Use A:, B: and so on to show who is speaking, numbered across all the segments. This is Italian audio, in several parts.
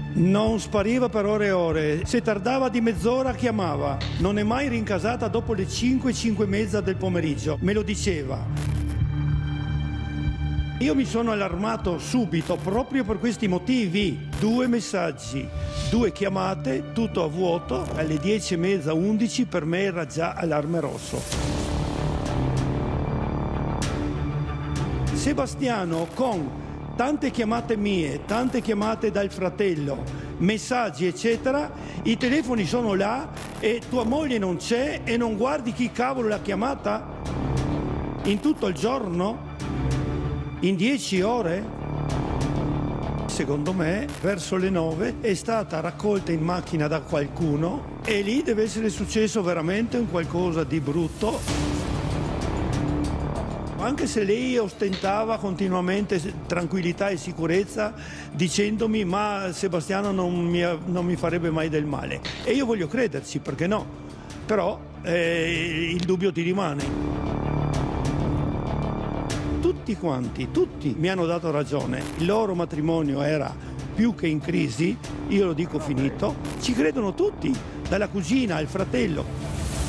A: Non spariva per ore e ore, se tardava di mezz'ora chiamava. Non è mai rincasata dopo le 5, 5 e mezza del pomeriggio, me lo diceva. Io mi sono allarmato subito proprio per questi motivi. 2 messaggi, 2 chiamate, tutto a vuoto. Alle 10 e mezza, 11 per me era già allarme rosso. Sebastiano con tante chiamate mie, tante chiamate dal fratello, messaggi eccetera, i telefoni sono là e tua moglie non c'è e non guardi chi cavolo l'ha chiamata? In tutto il giorno? In 10 ore? Secondo me, verso le 9 è stata raccolta in macchina da qualcuno e lì deve essere successo veramente un qualcosa di brutto. Anche se lei ostentava continuamente tranquillità e sicurezza dicendomi ma Sebastiano non mi farebbe mai del male. E io voglio crederci, perché no? Però il dubbio ti rimane. Tutti quanti, tutti mi hanno dato ragione. Il loro matrimonio era più che in crisi, io lo dico finito. Ci credono tutti, dalla cugina al fratello.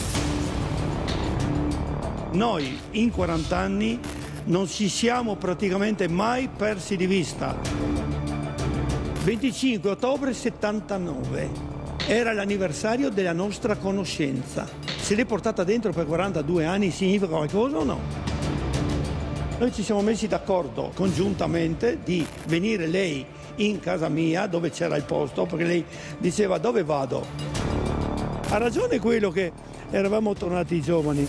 A: Noi in 40 anni non ci siamo praticamente mai persi di vista. 25 ottobre 79 era l'anniversario della nostra conoscenza. Se l'è portata dentro per 42 anni significa qualcosa o no? Noi ci siamo messi d'accordo congiuntamente di venire lei in casa mia dove c'era il posto, perché lei diceva dove vado? Ha ragione quello che eravamo tornati giovani.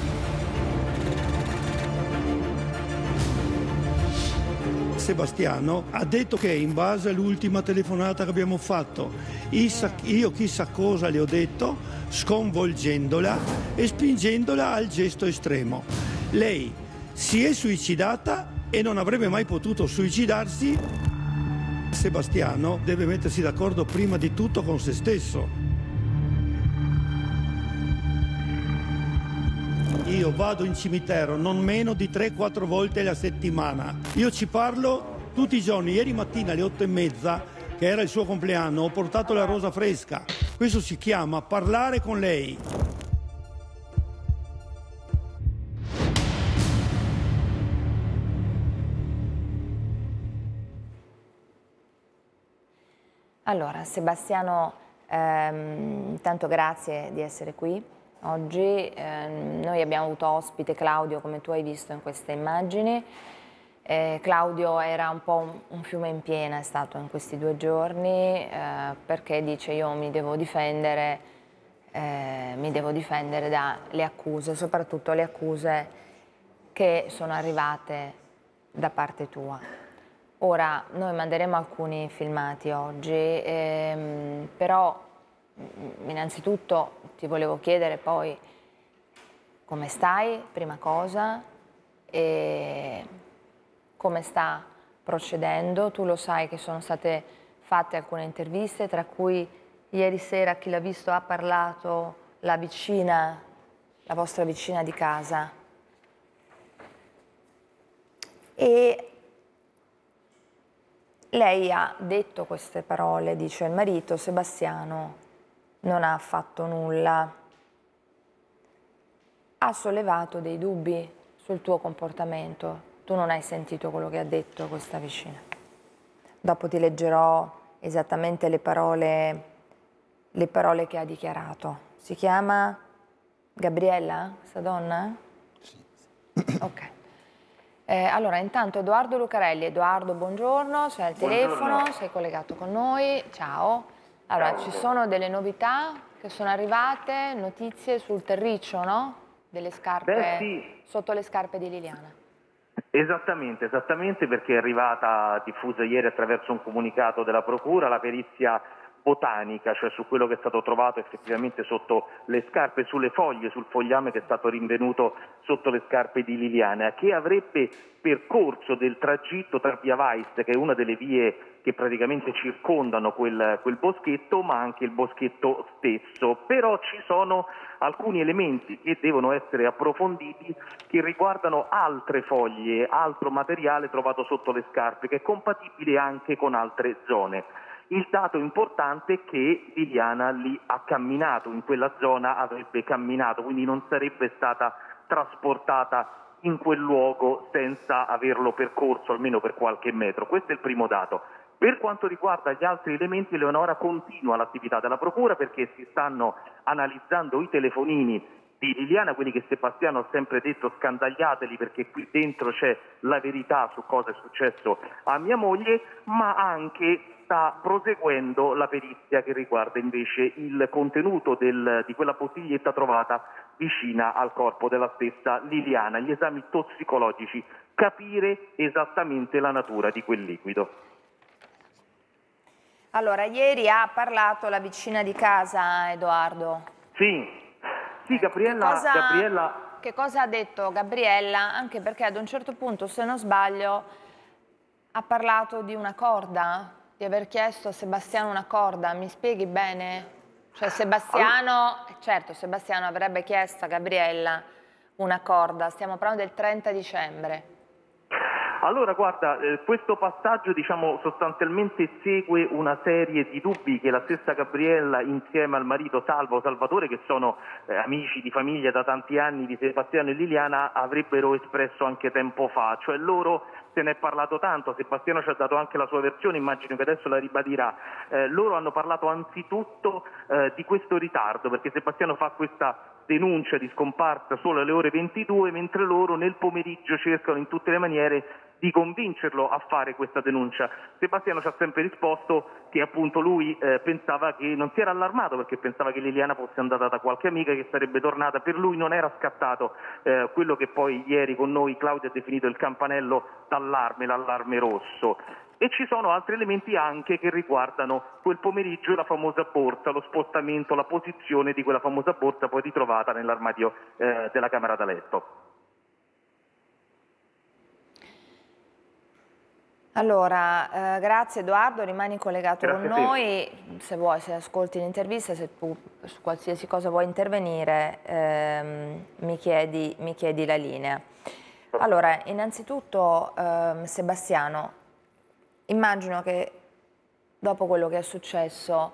A: Sebastiano ha detto che in base all'ultima telefonata che abbiamo fatto io chissà cosa le ho detto, sconvolgendola e spingendola al gesto estremo. Lei si è suicidata e non avrebbe mai potuto suicidarsi. Sebastiano deve mettersi d'accordo prima di tutto con se stesso. Io vado in cimitero non meno di 3-4 volte alla settimana. Io ci parlo tutti i giorni. Ieri mattina alle 8:30, che era il suo compleanno, ho portato la rosa fresca. Questo si chiama parlare con lei.
B: Allora, Sebastiano, intanto grazie di essere qui. Oggi noi abbiamo avuto ospite Claudio, come tu hai visto in queste immagini. Claudio era un po' un fiume in piena, è stato in questi 2 giorni, perché dice io mi devo difendere dalle accuse, soprattutto le accuse che sono arrivate da parte tua. Ora, noi manderemo alcuni filmati oggi, però innanzitutto ti volevo chiedere poi come stai, prima cosa, e come sta procedendo. Tu lo sai che sono state fatte alcune interviste, tra cui ieri sera Chi l'ha visto ha parlato la vostra vicina di casa. E lei ha detto queste parole, dice il marito, Sebastiano non ha fatto nulla. Ha sollevato dei dubbi sul tuo comportamento. Tu non hai sentito quello che ha detto questa vicina. Dopo ti leggerò esattamente le parole che ha dichiarato. Si chiama Gabriella, questa donna?
C: Sì.
B: Ok. Allora, intanto Edoardo Lucarelli. Edoardo, buongiorno, sei al telefono, sei collegato con noi, ciao. Allora, ci sono delle novità che sono arrivate, notizie sul terriccio, no? Delle scarpe,
D: sì.
B: Sotto le scarpe di Liliana.
D: Esattamente, perché è arrivata, diffusa ieri attraverso un comunicato della Procura, la perizia botanica, cioè su quello che è stato trovato effettivamente sotto le scarpe, sulle foglie, sul fogliame che è stato rinvenuto sotto le scarpe di Liliana, che avrebbe percorso del tragitto tra Via Weist, che è una delle vie che praticamente circondano quel boschetto, ma anche il boschetto stesso. Però ci sono alcuni elementi che devono essere approfonditi, che riguardano altre foglie, altro materiale trovato sotto le scarpe, che è compatibile anche con altre zone. Il dato importante è che Liliana lì ha camminato, in quella zona avrebbe camminato, quindi non sarebbe stata trasportata in quel luogo senza averlo percorso almeno per qualche metro. Questo è il primo dato. Per quanto riguarda gli altri elementi, Eleonora, continua l'attività della Procura perché si stanno analizzando i telefonini di Liliana, quelli che Sebastiano ha sempre detto scandagliateli perché qui dentro c'è la verità su cosa è successo a mia moglie, ma anche sta proseguendo la perizia che riguarda invece il contenuto di quella bottiglietta trovata vicina al corpo della stessa Liliana, gli esami tossicologici, capire esattamente la natura di quel liquido.
B: Allora, ieri ha parlato la vicina di casa, Edoardo.
D: Sì, Gabriella...
B: Che cosa ha detto Gabriella? Anche perché ad un certo punto, se non sbaglio, ha parlato di una corda, di aver chiesto a Sebastiano una corda. Mi spieghi bene? Cioè Sebastiano, certo, Sebastiano avrebbe chiesto a Gabriella una corda, stiamo parlando del 30 dicembre.
D: Allora, guarda, questo passaggio sostanzialmente segue una serie di dubbi che la stessa Gabriella insieme al marito Salvatore, che sono amici di famiglia da tanti anni di Sebastiano e Liliana, avrebbero espresso anche tempo fa. Cioè loro, se ne è parlato tanto, Sebastiano ci ha dato anche la sua versione, immagino che adesso la ribadirà. Loro hanno parlato anzitutto di questo ritardo, perché Sebastiano fa questa denuncia di scomparsa solo alle ore 22, mentre loro nel pomeriggio cercano in tutte le maniere di convincerlo a fare questa denuncia. Sebastiano ci ha sempre risposto che appunto lui pensava che non si era allarmato perché pensava che Liliana fosse andata da qualche amica che sarebbe tornata. Per lui non era scattato quello che poi ieri con noi Claudia ha definito il campanello d'allarme, l'allarme rosso. E ci sono altri elementi anche che riguardano quel pomeriggio la famosa borsa, lo spostamento, la posizione di quella famosa borsa poi ritrovata nell'armadio della camera da letto.
B: Allora, grazie Edoardo, rimani collegato con noi, se vuoi, se ascolti l'intervista, se tu su qualsiasi cosa vuoi intervenire, mi chiedi la linea. Allora, innanzitutto Sebastiano, immagino che dopo quello che è successo,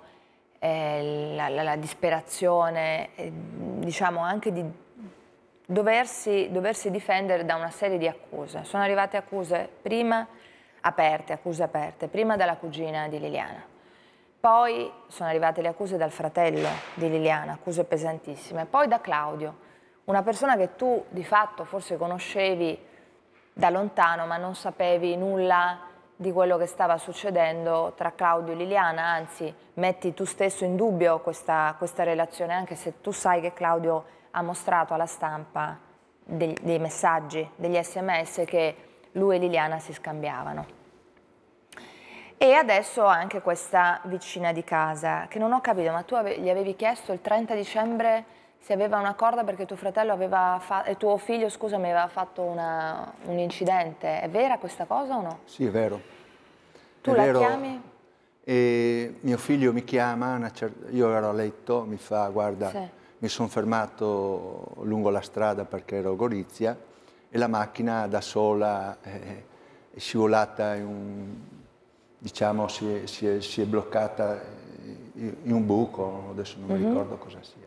B: la disperazione, diciamo anche di doversi difendere da una serie di accuse. Sono arrivate accuse prima accuse aperte, prima dalla cugina di Liliana. Poi sono arrivate le accuse dal fratello di Liliana, accuse pesantissime. Poi da Claudio, una persona che tu di fatto forse conoscevi da lontano, ma non sapevi nulla di quello che stava succedendo tra Claudio e Liliana, anzi metti tu stesso in dubbio questa relazione, anche se tu sai che Claudio ha mostrato alla stampa dei messaggi, degli SMS che lui e Liliana si scambiavano. E adesso anche questa vicina di casa, che non ho capito, ma tu gli avevi chiesto il 30 dicembre se aveva una corda perché tuo fratello tuo figlio, scusami, aveva fatto un incidente. È vera questa cosa o no?
C: Sì, è vero.
B: Tu la chiami?
C: E mio figlio mi chiama, io ero a letto, mi fa, guarda, sì, mi sono fermato lungo la strada perché ero a Gorizia e la macchina da sola è scivolata diciamo, si è bloccata in un buco, adesso non mi ricordo cosa sia.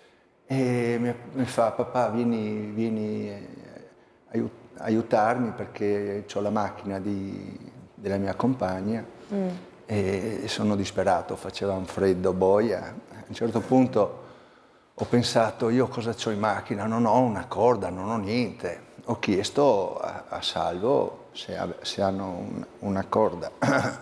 C: E mi fa, papà, vieni a aiutarmi perché ho la macchina della mia compagna e sono disperato, faceva un freddo boia. A un certo punto ho pensato, io cosa c'ho in macchina? Non ho una corda, non ho niente. Ho chiesto a Salvo se hanno una corda.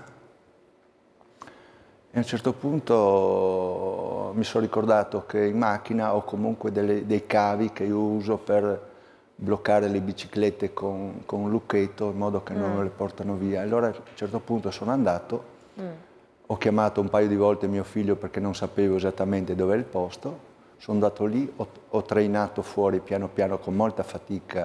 C: E a un certo punto mi sono ricordato che in macchina ho comunque dei cavi che io uso per bloccare le biciclette con un lucchetto in modo che non me le portano via. Allora a un certo punto sono andato, ho chiamato un paio di volte mio figlio perché non sapevo esattamente dove è il posto, sono andato lì, ho trainato fuori piano piano con molta fatica,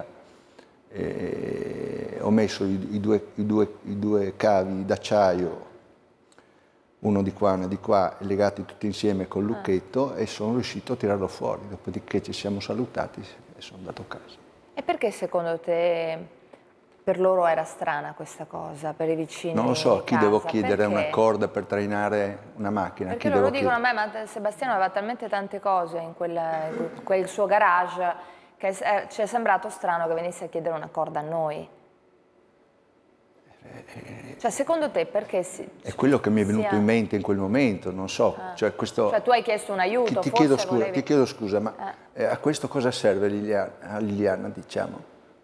C: ho messo i due cavi d'acciaio, uno di qua, uno di qua, legati tutti insieme col lucchetto e sono riuscito a tirarlo fuori. Dopodiché ci siamo salutati e sono andato a casa.
B: E perché secondo te per loro era strana questa cosa, per i vicini.
C: Non lo so, a chi devo chiedere
B: perché?
C: una corda per trainare una macchina?
B: Perché loro dicono a me, ma Sebastiano aveva talmente tante cose in quel suo garage che ci è sembrato strano che venisse a chiedere una corda a noi. Cioè, secondo te perché
C: è quello che mi è venuto in mente in quel momento, non so. Cioè,
B: tu hai chiesto un aiuto,
C: ti chiedo scusa, ma a questo cosa serve Liliana, diciamo?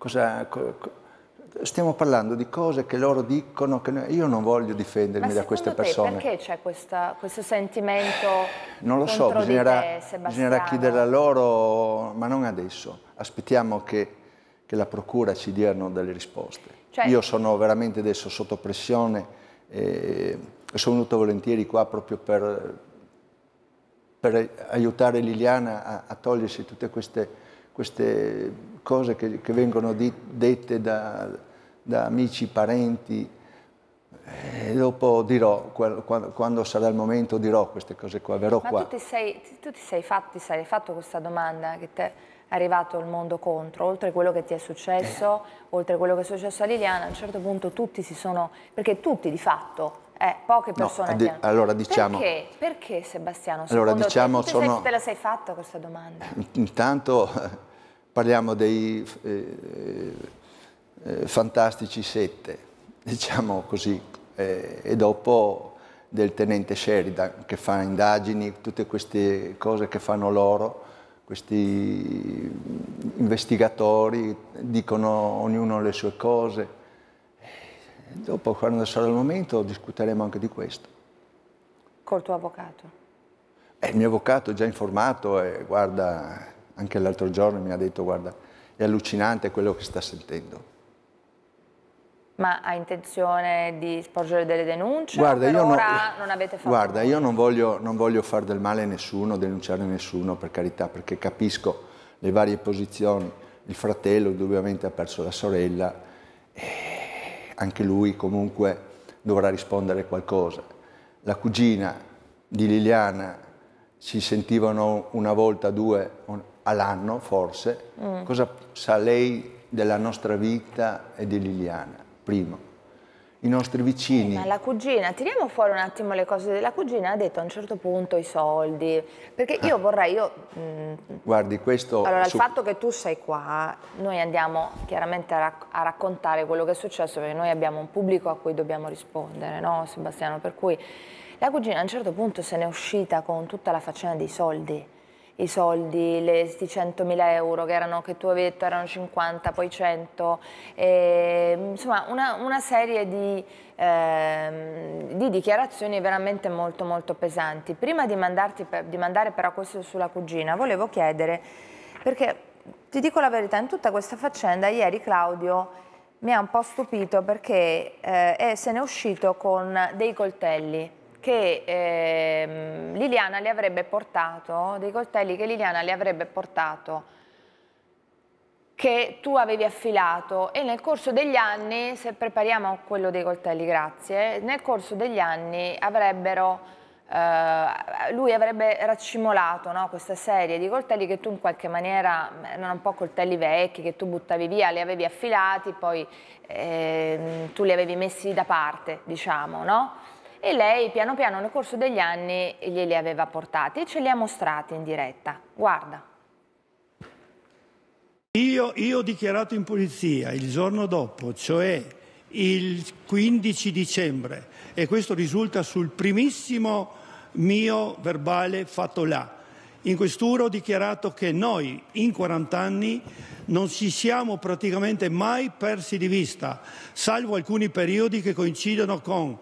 C: Stiamo parlando di cose che loro dicono, che io non voglio difendermi da queste persone.
B: Ma perché c'è questo sentimento?
C: Non lo so, bisognerà chiedere a loro, ma non adesso. Aspettiamo che la procura ci diano delle risposte. Cioè, io sono veramente adesso sotto pressione e sono venuto volentieri qua proprio per aiutare Liliana a togliersi tutte queste cose che vengono dette da amici, parenti, e dopo dirò, quando sarà il momento dirò queste cose qua, verrò qua.
B: Ma tu ti sei fatto questa domanda, che ti è arrivato il mondo contro, oltre quello che ti è successo, oltre quello che è successo a Liliana, a un certo punto tutti si sono, perché tutti di fatto, poche persone ti hanno...
C: Allora diciamo...
B: Perché Sebastiano,
C: allora, diciamo,
B: te la sei fatta questa domanda?
C: Intanto parliamo dei fantastici 7, diciamo così, e dopo del tenente Sheridan che fa indagini, tutte queste cose che fanno loro, questi investigatori dicono ognuno le sue cose. Dopo, quando sarà il momento, discuteremo anche di questo.
B: Col tuo avvocato?
C: Il mio avvocato è già informato e guarda, anche l'altro giorno mi ha detto, guarda, è allucinante quello che sta sentendo.
B: Ma ha intenzione di sporgere delle denunce?
C: Guarda,
B: o per ora non avete fatto
C: guarda, io non voglio fare del male a nessuno, denunciare nessuno, per carità, perché capisco le varie posizioni. Il fratello indubbiamente ha perso la sorella, e anche lui comunque dovrà rispondere qualcosa. La cugina di Liliana si sentivano una volta, due all'anno forse. Cosa sa lei della nostra vita e di Liliana? Primo, i nostri vicini...
B: Ma la cugina, tiriamo fuori un attimo le cose della cugina, ha detto a un certo punto i soldi, perché io vorrei...
C: Guardi, questo...
B: Allora, il fatto che tu sei qua, noi andiamo chiaramente a raccontare quello che è successo, perché noi abbiamo un pubblico a cui dobbiamo rispondere, no Sebastiano? Per cui la cugina a un certo punto se n'è uscita con tutta la faccenda dei soldi. I soldi, questi 100.000 euro che tu avevi detto erano 50, poi 100, insomma una serie di dichiarazioni veramente molto molto pesanti. Prima di mandare però questo sulla cugina, volevo chiedere, perché ti dico la verità, in tutta questa faccenda ieri Claudio mi ha un po' stupito perché se n'è uscito con dei coltelli che Liliana le avrebbe portato, dei coltelli che Liliana le avrebbe portato, che tu avevi affilato, e nel corso degli anni, se prepariamo quello dei coltelli, grazie, nel corso degli anni lui avrebbe raccimolato, no, questa serie di coltelli che tu in qualche maniera, erano un po' coltelli vecchi che tu buttavi via, li avevi affilati, poi tu li avevi messi da parte, diciamo, no? E lei piano piano nel corso degli anni glieli aveva portati e ce li ha mostrati in diretta. Guarda.
A: Io ho dichiarato in polizia il giorno dopo, cioè il 15 dicembre, e questo risulta sul primissimo mio verbale fatto là. In questura ho dichiarato che noi in 40 anni non ci siamo praticamente mai persi di vista, salvo alcuni periodi che coincidono con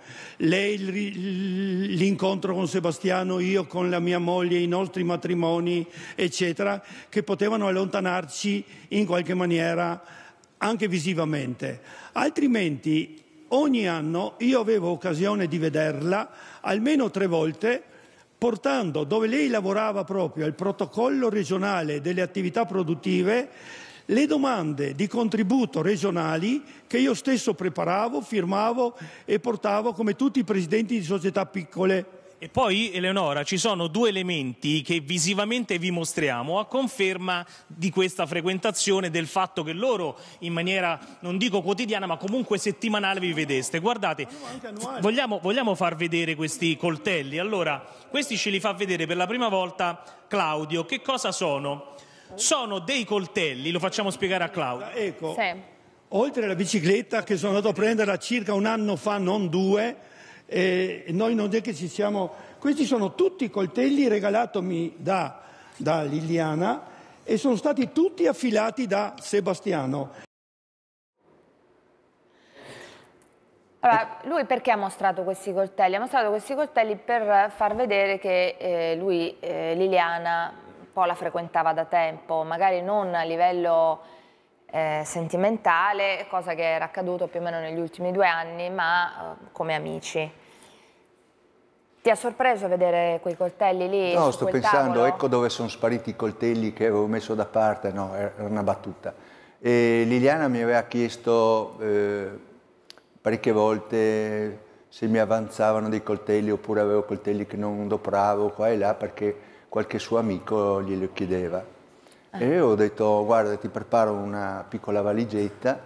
A: l'incontro con Sebastiano, io con la mia moglie, i nostri matrimoni, eccetera, che potevano allontanarci in qualche maniera anche visivamente. Altrimenti ogni anno io avevo occasione di vederla almeno 3 volte, portando, dove lei lavorava proprio al protocollo regionale delle attività produttive, le domande di contributo regionali che io stesso preparavo, firmavo e portavo come tutti i presidenti di società piccole
E: E poi, Eleonora, ci sono due elementi che visivamente vi mostriamo a conferma di questa frequentazione, del fatto che loro in maniera, non dico quotidiana, ma comunque settimanale vi vedeste. Guardate, vogliamo far vedere questi coltelli? Allora, questi ce li fa vedere per la prima volta Claudio. Che cosa sono? Sono dei coltelli, lo facciamo spiegare a Claudio.
A: Ecco,
B: Sì.
A: oltre alla bicicletta che sono andato a prenderla circa un anno fa, non 2, noi non è che ci siamo... Questi sono tutti coltelli regalatomi da Liliana e sono stati tutti affilati da Sebastiano.
B: Allora, lui perché ha mostrato questi coltelli? Ha mostrato questi coltelli per far vedere che Liliana un po' la frequentava da tempo, magari non a livello sentimentale, cosa che era accaduto più o meno negli ultimi 2 anni, ma come amici. Ti ha sorpreso vedere quei coltelli lì?
C: No,
B: su
C: sto
B: quel
C: pensando,
B: tavolo?
C: ecco dove sono spariti i coltelli che avevo messo da parte, no, era una battuta. E Liliana mi aveva chiesto parecchie volte se mi avanzavano dei coltelli oppure avevo coltelli che non dopravo qua e là perché qualche suo amico glielo chiedeva. E io ho detto, guarda, ti preparo una piccola valigetta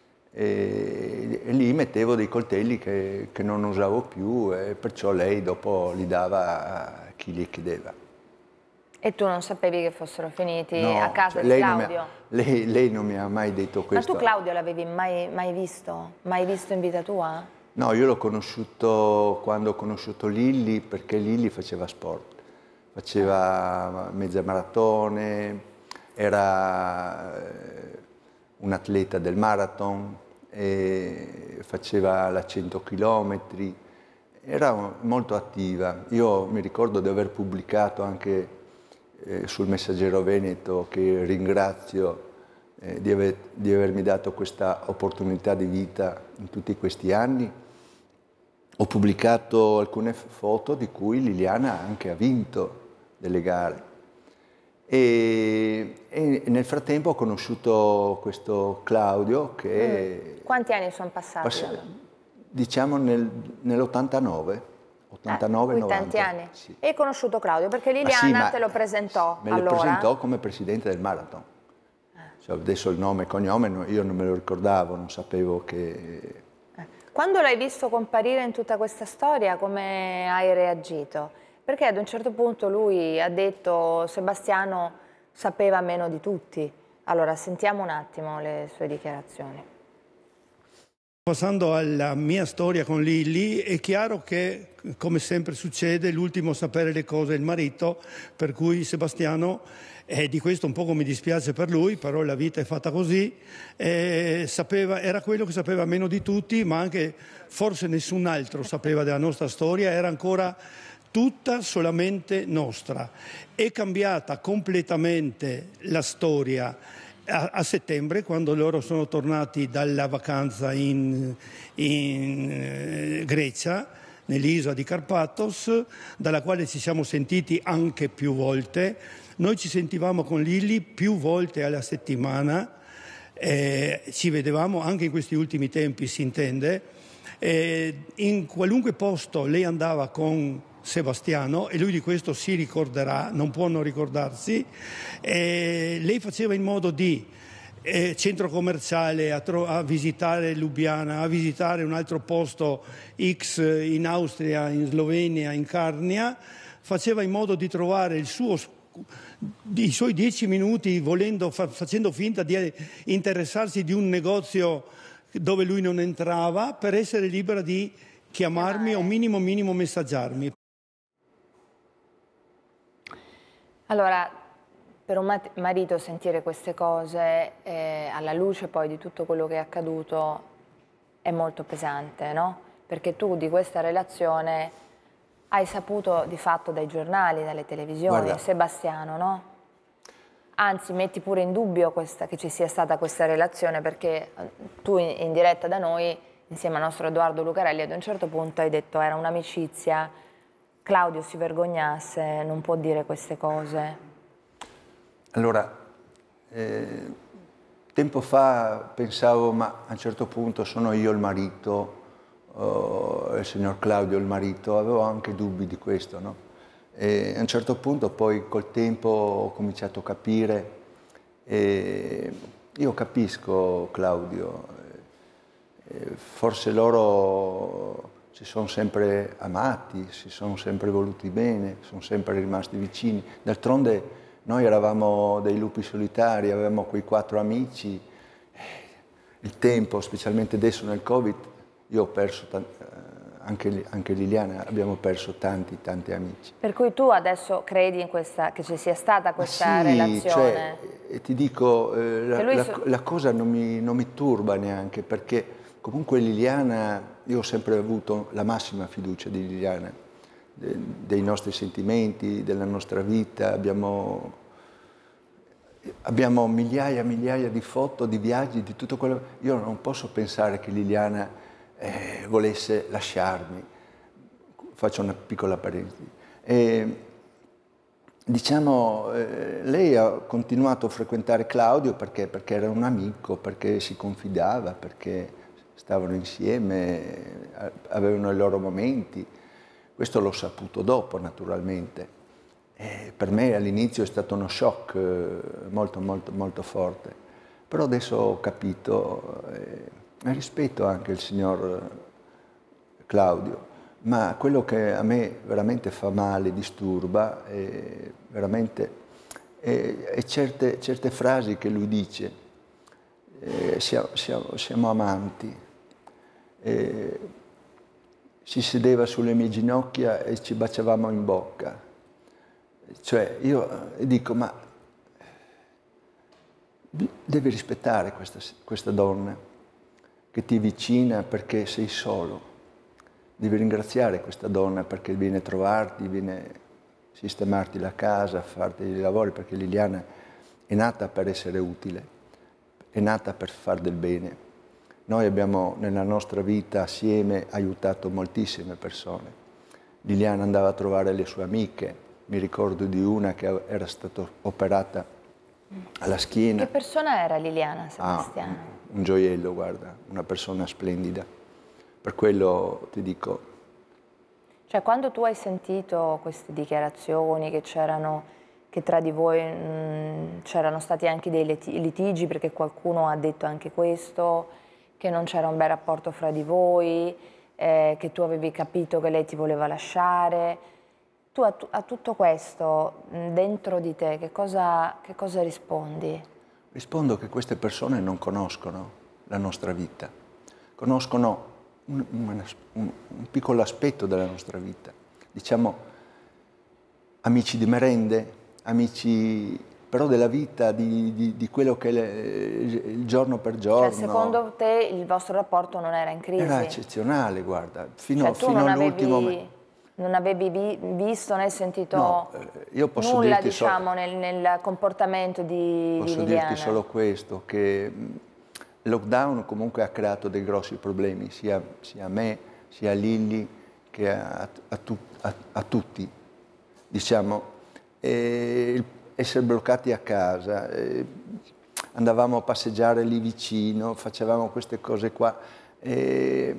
C: e lì mettevo dei coltelli che non usavo più e perciò lei dopo li dava a chi li chiedeva.
B: E tu non sapevi che fossero finiti
C: No,
B: a casa
C: cioè,
B: di Claudio?
C: lei non mi ha mai detto questo.
B: Ma tu Claudio l'avevi mai visto? Mai visto in vita tua?
C: No, io l'ho conosciuto quando ho conosciuto Lilli perché Lilli faceva sport, faceva mezze maratone, era un atleta del marathon, e faceva la 100 km, era molto attiva. Io mi ricordo di aver pubblicato anche sul Messaggero Veneto, che ringrazio di avermi dato questa opportunità di vita in tutti questi anni. Ho pubblicato alcune foto di cui Liliana anche ha vinto delle gare. E nel frattempo ho conosciuto questo Claudio che...
B: Quanti anni sono passati?
C: Diciamo nell'89, 89-90.
B: Tanti anni.
C: Sì.
B: E hai conosciuto Claudio perché Liliana te lo presentò
C: me lo presentò come presidente del marathon. Cioè, adesso il nome e cognome io non me lo ricordavo, non sapevo che...
B: Quando l'hai visto comparire in tutta questa storia, come hai reagito? Perché ad un certo punto lui ha detto Sebastiano sapeva meno di tutti. Allora sentiamo un attimo le sue dichiarazioni.
A: Passando alla mia storia con Lilli, è chiaro che, come sempre succede, l'ultimo a sapere le cose è il marito, per cui Sebastiano, di questo un poco mi dispiace per lui, però la vita è fatta così, era quello che sapeva meno di tutti, ma anche forse nessun altro sapeva della nostra storia, era ancora tutta solamente nostra. È cambiata completamente la storia a settembre, quando loro sono tornati dalla vacanza in Grecia, nell'isola di Karpathos, dalla quale ci siamo sentiti anche più volte. Noi ci sentivamo con Lilli più volte alla settimana, ci vedevamo anche in questi ultimi tempi, si intende. In qualunque posto lei andava con Sebastiano, e lui di questo si ricorderà, non può non ricordarsi. Lei faceva in modo di centro commerciale a visitare Lubiana, a visitare un altro posto X in Austria, in Slovenia, in Carnia, faceva in modo di trovare i suoi 10 minuti facendo finta di interessarsi di un negozio dove lui non entrava, per essere libera di chiamarmi o minimo messaggiarmi.
B: Allora, per un marito sentire queste cose, alla luce poi di tutto quello che è accaduto, è molto pesante, no? Perché tu di questa relazione hai saputo di fatto dai giornali, dalle televisioni,
C: Guarda,
B: Sebastiano, no? Anzi, metti pure in dubbio che ci sia stata questa relazione, perché tu in diretta da noi, insieme al nostro Edoardo Lucarelli, ad un certo punto hai detto era un'amicizia, Claudio si vergognasse, non può dire queste cose.
C: Allora, tempo fa pensavo, ma a un certo punto sono io il marito, il signor Claudio, il marito, avevo anche dubbi di questo, no? E a un certo punto poi col tempo ho cominciato a capire, e io capisco Claudio, forse loro si sono sempre amati, si sono sempre voluti bene, sono sempre rimasti vicini. D'altronde noi eravamo dei lupi solitari, avevamo quei 4 amici. Il tempo, specialmente adesso nel Covid, io ho perso, anche Liliana, abbiamo perso tanti amici.
B: Per cui tu adesso credi in che ci sia stata questa relazione?
C: Cioè, ti dico, la cosa non mi turba neanche, perché comunque Liliana, io ho sempre avuto la massima fiducia di Liliana, dei nostri sentimenti, della nostra vita, abbiamo migliaia e migliaia di foto, di viaggi, di tutto quello. Io non posso pensare che Liliana volesse lasciarmi. Faccio una piccola parentesi. Diciamo, lei ha continuato a frequentare Claudio perché era un amico, perché si confidava, perché stavano insieme, avevano i loro momenti. Questo l'ho saputo dopo, naturalmente. Per me all'inizio è stato uno shock molto, molto, molto forte. Però adesso ho capito, rispetto anche il signor Claudio, ma quello che a me veramente fa male, disturba, è certe frasi che lui dice. Siamo amanti. Si sedeva sulle mie ginocchia e ci baciavamo in bocca. Cioè, io dico, ma devi rispettare questa donna che ti vicina perché sei solo. Devi ringraziare questa donna perché viene a trovarti, viene a sistemarti la casa, a farti i lavori, perché Liliana è nata per essere utile, è nata per far del bene. Noi abbiamo nella nostra vita assieme aiutato moltissime persone. Liliana andava a trovare le sue amiche, mi ricordo di una che era stata operata alla schiena.
B: Che persona era Liliana Sebastiano?
C: Un gioiello, guarda, una persona splendida. Per quello ti dico.
B: Cioè, quando tu hai sentito queste dichiarazioni che tra di voi c'erano stati anche dei litigi, perché qualcuno ha detto anche questo, che non c'era un bel rapporto fra di voi, che tu avevi capito che lei ti voleva lasciare, tu a tutto questo, dentro di te, che cosa rispondi?
C: Rispondo che queste persone non conoscono la nostra vita, conoscono un piccolo aspetto della nostra vita. Diciamo, amici di merende, amici però della vita, di quello che è il giorno per giorno.
B: Cioè, secondo te il vostro rapporto non era in crisi?
C: Era eccezionale, guarda, fino
B: all'ultimo
C: momento.
B: Non avevi visto né sentito
C: io posso
B: nulla,
C: dirti
B: diciamo, nel comportamento di Liliana?
C: Posso dirti solo questo, che il lockdown comunque ha creato dei grossi problemi, sia a me, sia a Lilli, che a tutti, diciamo. Essere bloccati a casa, andavamo a passeggiare lì vicino, facevamo queste cose qua, e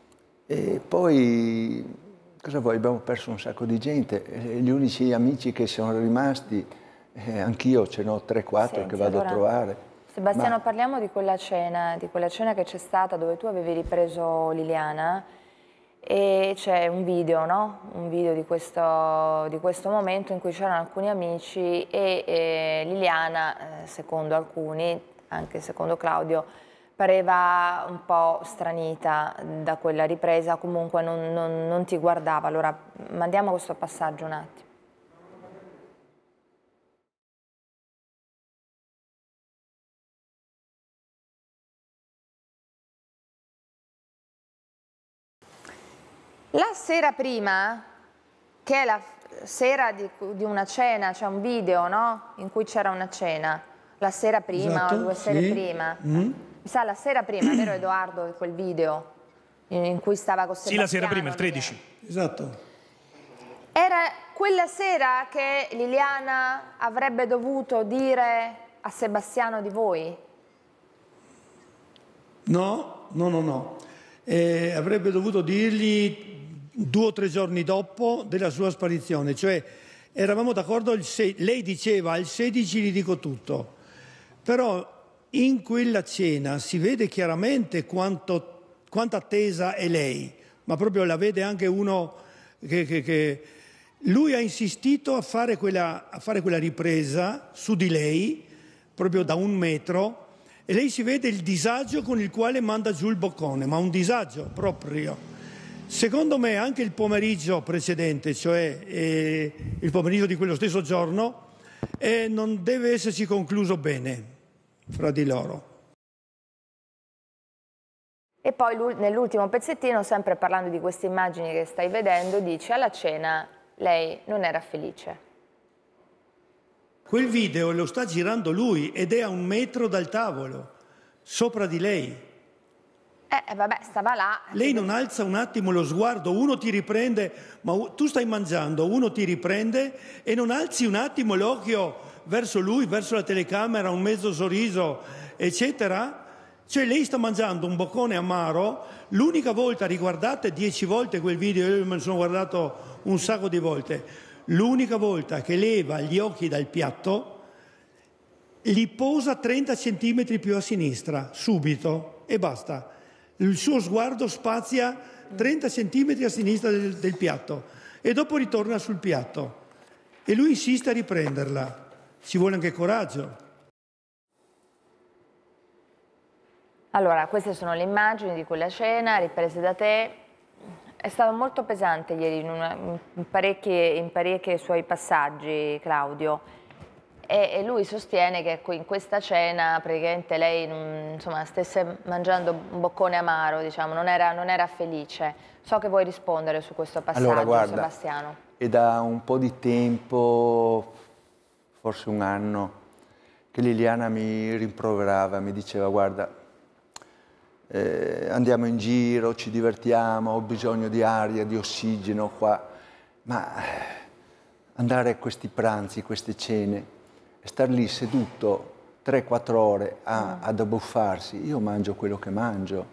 C: poi, cosa vuoi, abbiamo perso un sacco di gente, gli unici amici che sono rimasti, anch'io ce n'ho 3-4 che vado a trovare.
B: Sebastiano, parliamo di quella cena che c'è stata dove tu avevi ripreso Liliana, e c'è un video, no? Un video di questo momento in cui c'erano alcuni amici e Liliana, secondo alcuni, anche secondo Claudio, pareva un po' stranita da quella ripresa, comunque non ti guardava. Allora mandiamo questo passaggio un attimo. La sera prima, che è la sera di una cena, c'è un video, no? In cui c'era una cena, la sera prima, esatto, o 2 sere prima. Mi sa la sera prima, vero Edoardo, quel video in cui stava con Sebastiano?
E: Sì, la sera prima, il 13.
A: Esatto.
B: Era quella sera che Liliana avrebbe dovuto dire a Sebastiano di voi?
A: No. avrebbe dovuto dirgli 2 o 3 giorni dopo della sua sparizione, cioè eravamo d'accordo, lei diceva al 16 gli dico tutto, però in quella cena si vede chiaramente quanta attesa è lei, ma proprio la vede anche uno che lui ha insistito a fare quella ripresa su di lei, proprio da 1 metro, e lei si vede il disagio con il quale manda giù il boccone, ma un disagio proprio. Secondo me anche il pomeriggio precedente, cioè il pomeriggio di quello stesso giorno, non deve esserci concluso bene fra di loro.
B: E poi nell'ultimo pezzettino, sempre parlando di queste immagini che stai vedendo, dice: alla cena lei non era felice.
A: Quel video lo sta girando lui ed è a 1 metro dal tavolo, sopra di lei.
B: Vabbè, stava là.
A: Lei non alza un attimo lo sguardo, uno ti riprende, ma tu stai mangiando, uno ti riprende e non alzi un attimo l'occhio verso lui, verso la telecamera, un mezzo sorriso, eccetera. Cioè lei sta mangiando un boccone amaro, l'unica volta, riguardate 10 volte quel video, io me lo sono guardato un sacco di volte, l'unica volta che leva gli occhi dal piatto, li posa 30 centimetri più a sinistra, subito, e basta. Il suo sguardo spazia 30 centimetri a sinistra del piatto e dopo ritorna sul piatto. E lui insiste a riprenderla. Ci vuole anche coraggio.
B: Allora, queste sono le immagini di quella cena riprese da te. È stato molto pesante ieri in parecchi suoi passaggi, Claudio. E lui sostiene che in questa cena praticamente lei insomma, stesse mangiando un boccone amaro, diciamo, non era felice. So che vuoi rispondere su questo passaggio,
C: allora, guarda,
B: Sebastiano.
C: È da un po' di tempo, forse 1 anno, che Liliana mi rimproverava, mi diceva: guarda, andiamo in giro, ci divertiamo, ho bisogno di aria, di ossigeno qua, ma andare a questi pranzi, queste cene, star lì seduto 3-4 ore ad abbuffarsi, io mangio quello che mangio,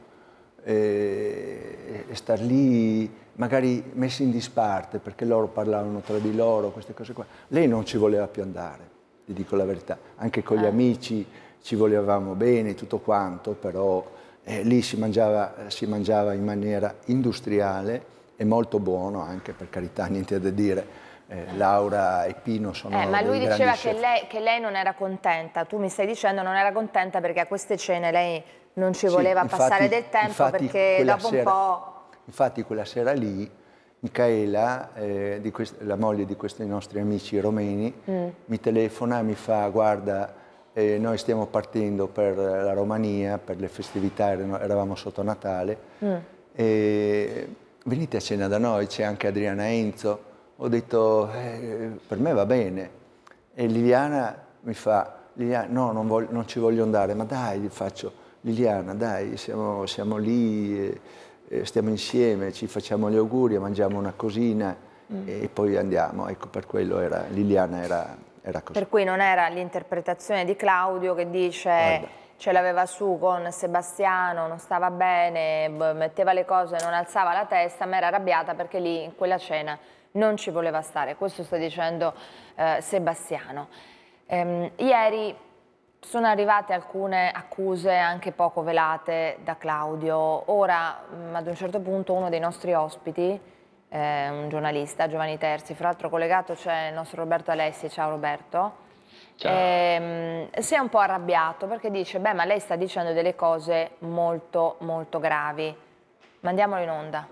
C: e star lì magari messi in disparte perché loro parlavano tra di loro, queste cose qua. Lei non ci voleva più andare, ti dico la verità, anche con gli amici ci volevamo bene, tutto quanto, però lì si mangiava in maniera industriale e molto buono, anche, per carità, niente da dire. Laura e Pino sono
B: ma lui diceva
C: chef.
B: che lei non era contenta. Tu mi stai dicendo non era contenta perché a queste cene lei non ci voleva passare del tempo, perché dopo un po'...
C: Infatti quella sera lì Micaela, la moglie di questi nostri amici romeni, mi telefona e mi fa: guarda, noi stiamo partendo per la Romania, per le festività, eravamo sotto Natale, e venite a cena da noi, c'è anche Adriana Enzo. Ho detto, per me va bene. E Liliana mi fa: Liliana, no, non ci voglio andare. Ma dai, gli faccio: Liliana, dai, siamo lì, stiamo insieme, ci facciamo gli auguri, mangiamo una cosina e poi andiamo. Ecco, per quello Liliana era così.
B: Per cui non era l'interpretazione di Claudio che dice: guarda, ce l'aveva su con Sebastiano, non stava bene, metteva le cose, non alzava la testa, ma era arrabbiata perché lì in quella cena non ci voleva stare. Questo sta dicendo Sebastiano. Ieri sono arrivate alcune accuse anche poco velate da Claudio. Ora, ad un certo punto, uno dei nostri ospiti, un giornalista, Giovanni Terzi, fra l'altro collegato c'è il nostro Roberto Alessi. Ciao Roberto. Si è un po' arrabbiato perché dice: beh, ma lei sta dicendo delle cose molto molto gravi. Mandiamolo in onda.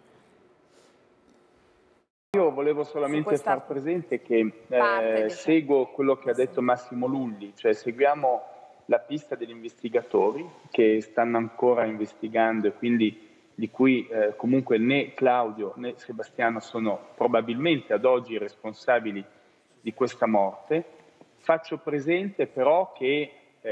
F: Io volevo solamente far presente che seguo quello che ha detto Massimo Lulli, cioè seguiamo la pista degli investigatori che stanno ancora investigando e quindi di cui comunque né Claudio né Sebastiano sono probabilmente ad oggi responsabili di questa morte. Faccio presente però che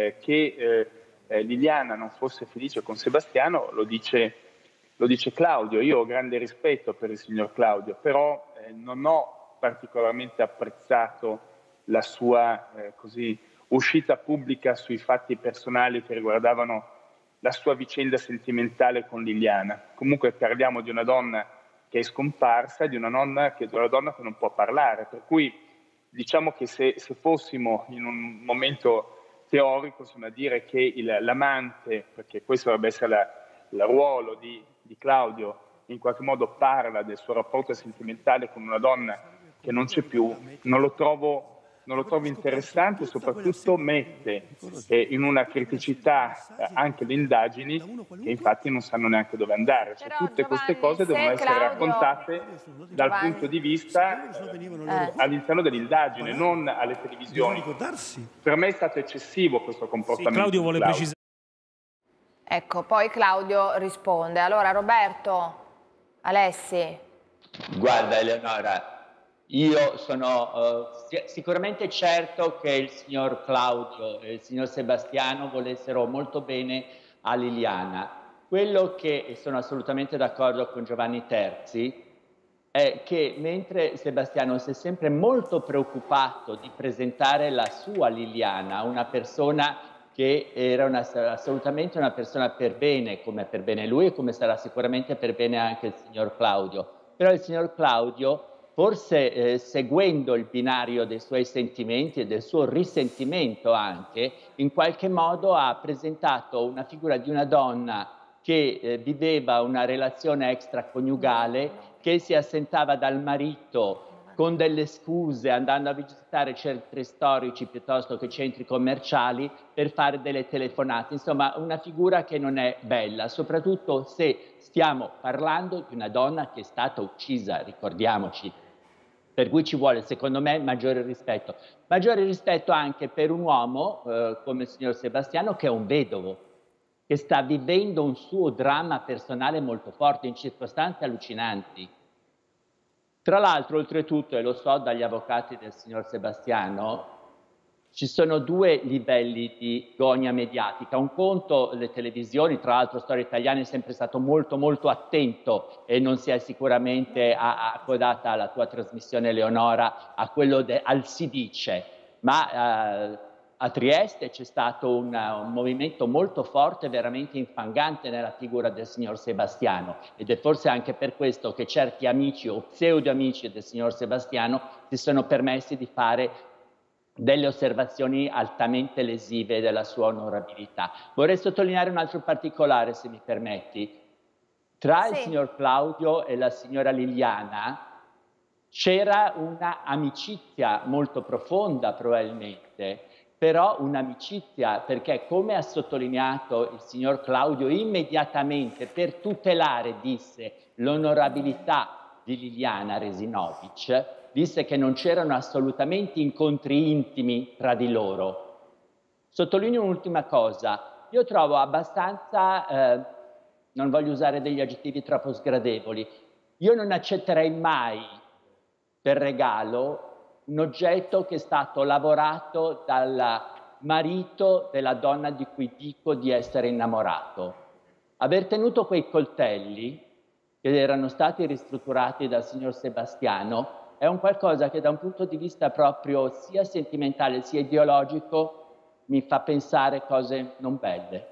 F: Liliana non fosse felice con Sebastiano lo dice Claudio. Io ho grande rispetto per il signor Claudio, però non ho particolarmente apprezzato la sua uscita pubblica sui fatti personali che riguardavano la sua vicenda sentimentale con Liliana. Comunque parliamo di una donna che è scomparsa, di una donna che non può parlare, per cui diciamo che se fossimo in un momento teorico, insomma, dire che l'amante, perché questo dovrebbe essere il ruolo di Claudio, in qualche modo parla del suo rapporto sentimentale con una donna che non c'è più, non lo trovo interessante, soprattutto mette in una criticità anche le indagini che infatti non sanno neanche dove andare. Cioè, tutte queste cose devono essere raccontate dal punto di vista all'interno dell'indagine, non alle televisioni. Per me è stato eccessivo questo comportamento.
E: Claudio vuole precisare.
B: Ecco, poi Claudio risponde. Allora Roberto, Alessi.
G: Guarda Eleonora, io sono sicuramente certo che il signor Claudio e il signor Sebastiano volessero molto bene a Liliana. Quello che, e sono assolutamente d'accordo con Giovanni Terzi, è che mentre Sebastiano si è sempre molto preoccupato di presentare la sua Liliana, una persona che era assolutamente una persona per bene, come per bene lui e come sarà sicuramente per bene anche il signor Claudio. Però il signor Claudio, forse seguendo il binario dei suoi sentimenti e del suo risentimento anche, in qualche modo ha presentato una figura di una donna che viveva una relazione extraconiugale, che si assentava dal marito con delle scuse, andando a visitare centri storici piuttosto che centri commerciali per fare delle telefonate. Insomma, una figura che non è bella, soprattutto se stiamo parlando di una donna che è stata uccisa, ricordiamoci. Per cui ci vuole, secondo me, maggiore rispetto. Maggiore rispetto anche per un uomo come il signor Sebastiano, che è un vedovo, che sta vivendo un suo dramma personale molto forte, in circostanze allucinanti. Tra l'altro, oltretutto, e lo so dagli avvocati del signor Sebastiano, ci sono due livelli di gogna mediatica. Un conto, le televisioni, tra l'altro Storia Italiana è sempre stato molto molto attento e non si è sicuramente accodata alla tua trasmissione, Eleonora, a quello al si dice, ma a Trieste c'è stato un movimento molto forte, veramente infangante nella figura del signor Sebastiano, ed è forse anche per questo che certi amici o pseudo-amici del signor Sebastiano si sono permessi di fare delle osservazioni altamente lesive della sua onorabilità. Vorrei sottolineare un altro particolare, se mi permetti. Tra il signor Claudio e la signora Liliana c'era una amicizia molto profonda, probabilmente, però un'amicizia perché, come ha sottolineato il signor Claudio, immediatamente per tutelare, disse, l'onorabilità di Liliana Resinovic, disse che non c'erano assolutamente incontri intimi tra di loro. Sottolineo un'ultima cosa. Io trovo abbastanza, non voglio usare degli aggettivi troppo sgradevoli, io non accetterei mai per regalo un oggetto che è stato lavorato dal marito della donna di cui dico di essere innamorato. Aver tenuto quei coltelli che erano stati ristrutturati dal signor Sebastiano è un qualcosa che da un punto di vista proprio sia sentimentale sia ideologico mi fa pensare cose non belle.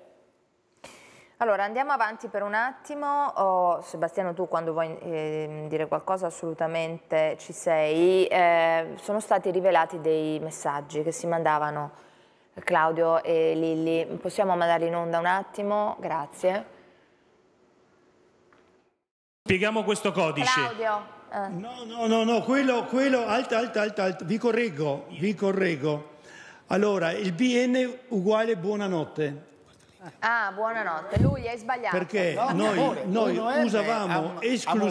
B: Allora andiamo avanti per un attimo. Sebastiano, tu quando vuoi dire qualcosa assolutamente ci sei. Sono stati rivelati dei messaggi che si mandavano Claudio e Lilli. Possiamo mandarli in onda un attimo? Grazie.
E: Spieghiamo questo codice.
B: Claudio.
A: No, quello, alta, vi correggo. Allora, il BN uguale buonanotte.
B: Ah, buonanotte. Lui hai sbagliato.
A: Perché noi usavamo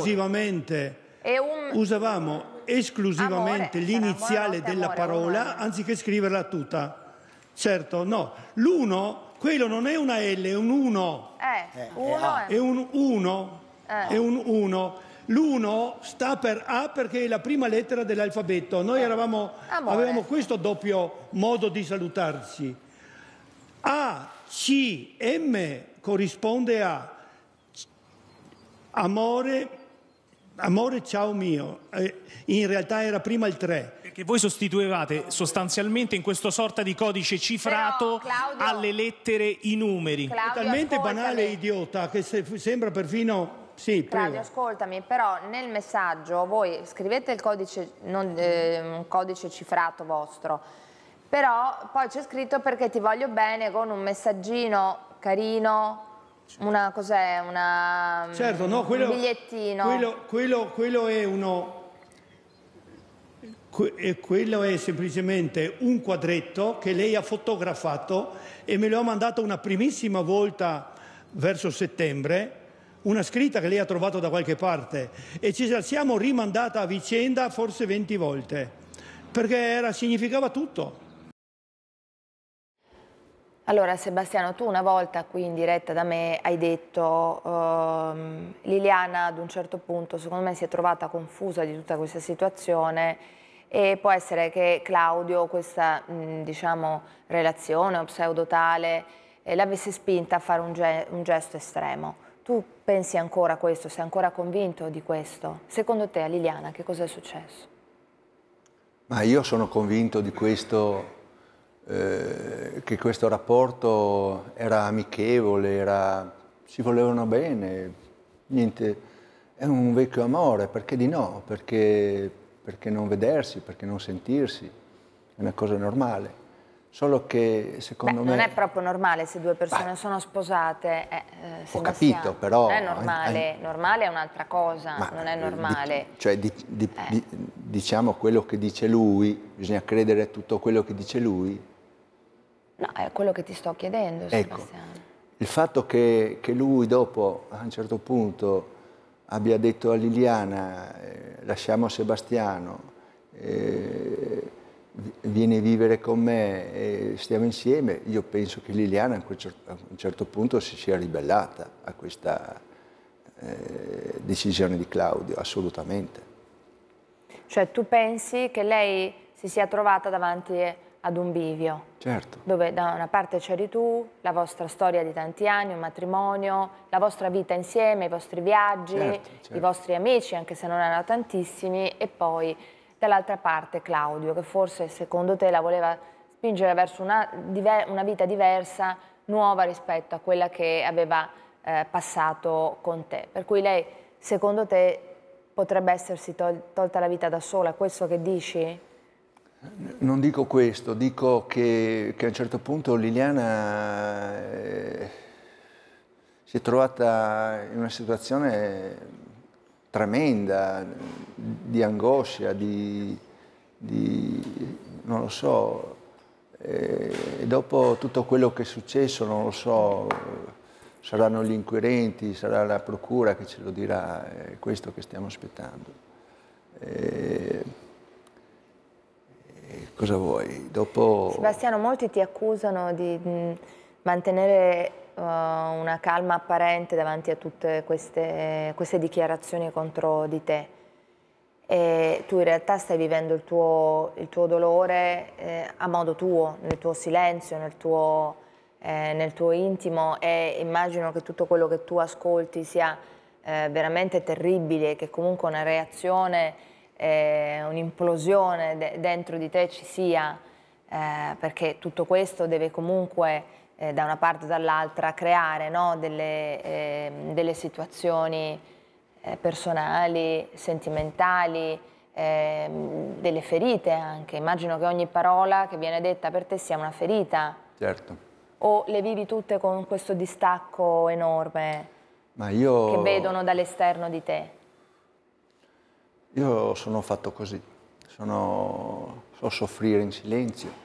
A: esclusivamente l'iniziale della parola anziché scriverla tutta. Certo, no. L'uno, quello non è una L, è un 1. È un 1. È un 1. L'1 sta per A perché è la prima lettera dell'alfabeto. Noi avevamo questo doppio modo di salutarci. A, C, M corrisponde a amore ciao mio. In realtà era prima il 3.
E: che voi sostituivate sostanzialmente in questo sorta di codice cifrato alle lettere i numeri.
A: È talmente banale e idiota che sembra perfino... Sì,
B: Claudio, ascoltami, però nel messaggio voi scrivete il codice, un codice cifrato vostro, però poi c'è scritto perché ti voglio bene con un messaggino carino, una cos'è,
A: certo, no,
B: un bigliettino.
A: Quello è uno... Quello è semplicemente un quadretto che lei ha fotografato e me lo ha mandato una primissima volta verso settembre, una scritta che lei ha trovato da qualche parte, e ci siamo rimandata a vicenda forse 20 volte, perché significava tutto.
B: Allora Sebastiano, tu una volta qui in diretta da me hai detto Liliana ad un certo punto secondo me si è trovata confusa di tutta questa situazione e può essere che Claudio questa diciamo relazione o pseudo tale l'avesse spinta a fare un gesto estremo. Tu pensi ancora questo? Sei ancora convinto di questo? Secondo te a Liliana che cosa è successo?
C: Ma io sono convinto di questo, che questo rapporto era amichevole, si volevano bene, niente, è un vecchio amore, perché di no? Perché non vedersi, perché non sentirsi, è una cosa normale. Solo che secondo me...
B: Non è proprio normale se due persone sono sposate.
C: Ho capito, però...
B: Non è normale, normale è un'altra cosa, non è normale.
C: Diciamo quello che dice lui, bisogna credere a tutto quello che dice lui.
B: No, è quello che ti sto chiedendo, Sebastiano.
C: Ecco, il fatto che lui dopo, a un certo punto, abbia detto a Liliana lasciamo Sebastiano, vieni a vivere con me e stiamo insieme, io penso che Liliana a un certo punto si sia ribellata a questa decisione di Claudio, assolutamente.
B: Cioè tu pensi che lei si sia trovata davanti ad un bivio?
C: Certo.
B: Dove da una parte c'eri tu, la vostra storia di tanti anni, un matrimonio, la vostra vita insieme, i vostri viaggi,
C: certo.
B: i vostri amici, anche se non erano tantissimi, e poi dall'altra parte Claudio, che forse secondo te la voleva spingere verso una vita diversa, nuova rispetto a quella che aveva passato con te. Per cui lei, secondo te, potrebbe essersi tolta la vita da sola, è questo che dici?
C: Non dico questo, dico che a un certo punto Liliana si è trovata in una situazione tremenda, di angoscia, non lo so, e dopo tutto quello che è successo, non lo so, saranno gli inquirenti, sarà la procura che ce lo dirà, è questo che stiamo aspettando. Cosa vuoi? Dopo...
B: Sebastiano, molti ti accusano di mantenere una calma apparente davanti a tutte queste dichiarazioni contro di te. E tu in realtà stai vivendo il tuo dolore a modo tuo, nel tuo silenzio, nel tuo intimo, e immagino che tutto quello che tu ascolti sia veramente terribile, che comunque una reazione, un'implosione dentro di te ci sia, perché tutto questo deve comunque da una parte o dall'altra creare, no, delle situazioni personali, sentimentali, delle ferite anche. Immagino che ogni parola che viene detta per te sia una ferita.
C: Certo.
B: O le vivi tutte con questo distacco enorme che vedono dall'esterno di te?
C: Io sono fatto così, so soffrire in silenzio.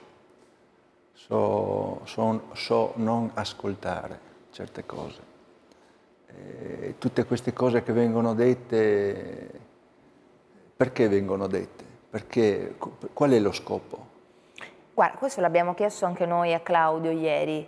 C: So non ascoltare certe cose. Tutte queste cose che vengono dette, perché vengono dette? Perché, qual è lo scopo?
B: Guarda, questo l'abbiamo chiesto anche noi a Claudio ieri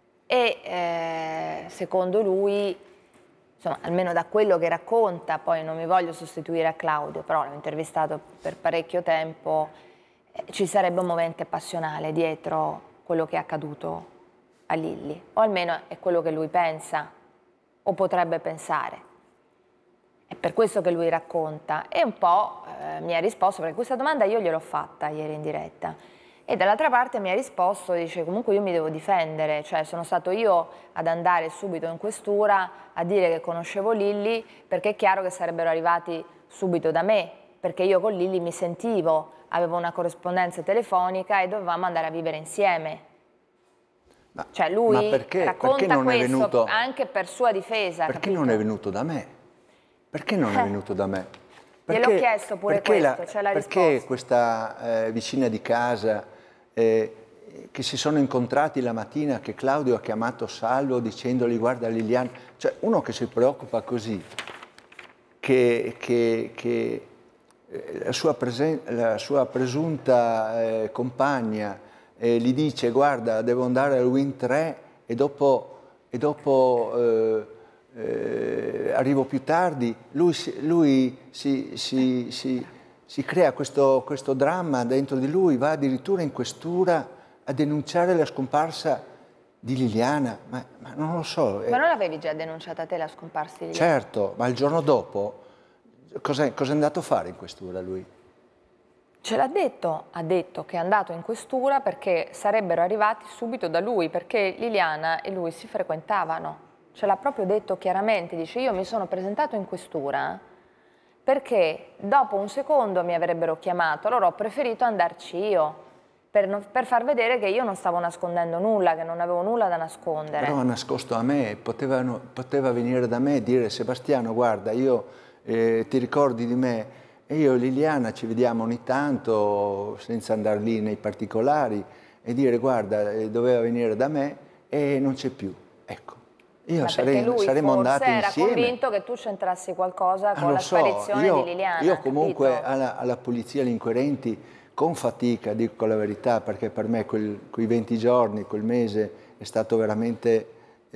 B: e secondo lui, insomma, almeno da quello che racconta, poi non mi voglio sostituire a Claudio, però l'ho intervistato per parecchio tempo, ci sarebbe un movente passionale dietro quello che è accaduto a Lilli, o almeno è quello che lui pensa, o potrebbe pensare. È per questo che lui racconta. E un po' mi ha risposto, perché questa domanda io gliel'ho fatta ieri in diretta. E dall'altra parte mi ha risposto, dice comunque io mi devo difendere, cioè sono stato io ad andare subito in questura a dire che conoscevo Lilli, perché è chiaro che sarebbero arrivati subito da me, perché io con Lilli mi sentivo, avevo una corrispondenza telefonica e dovevamo andare a vivere insieme. Cioè lui racconta questo anche per sua difesa.
C: Perché non è venuto da me? Perché non è venuto da me?
B: Gliel'ho chiesto pure questo, c'è la risposta.
C: Perché questa vicina di casa che si sono incontrati la mattina, che Claudio ha chiamato Salvo dicendogli guarda Liliana, cioè uno che si preoccupa così, che la sua presunta compagna gli dice guarda devo andare al Win 3 e dopo arrivo più tardi, lui si crea questo dramma dentro di lui, va addirittura in questura a denunciare la scomparsa di Liliana, ma non lo so.
B: Ma non l'avevi già denunciata te la scomparsa di Liliana?
C: Certo, ma il giorno dopo cosa è andato a fare in questura lui?
B: Ce l'ha detto, ha detto che è andato in questura perché sarebbero arrivati subito da lui, perché Liliana e lui si frequentavano. Ce l'ha proprio detto chiaramente, dice io mi sono presentato in questura perché dopo un secondo mi avrebbero chiamato, allora ho preferito andarci io per far vedere che io non stavo nascondendo nulla, che non avevo nulla da nascondere.
C: Però ha nascosto a me, poteva venire da me e dire Sebastiano guarda io ti ricordi di me? E io e Liliana ci vediamo ogni tanto senza andare lì nei particolari e dire guarda doveva venire da me e non c'è più, ecco. Io saremmo andati insieme.
B: Era convinto che tu c'entrassi qualcosa con la sparizione di Liliana.
C: Io comunque alla polizia, agli inquirenti, con fatica, dico la verità, perché per me quei 20 giorni, quel mese è stato veramente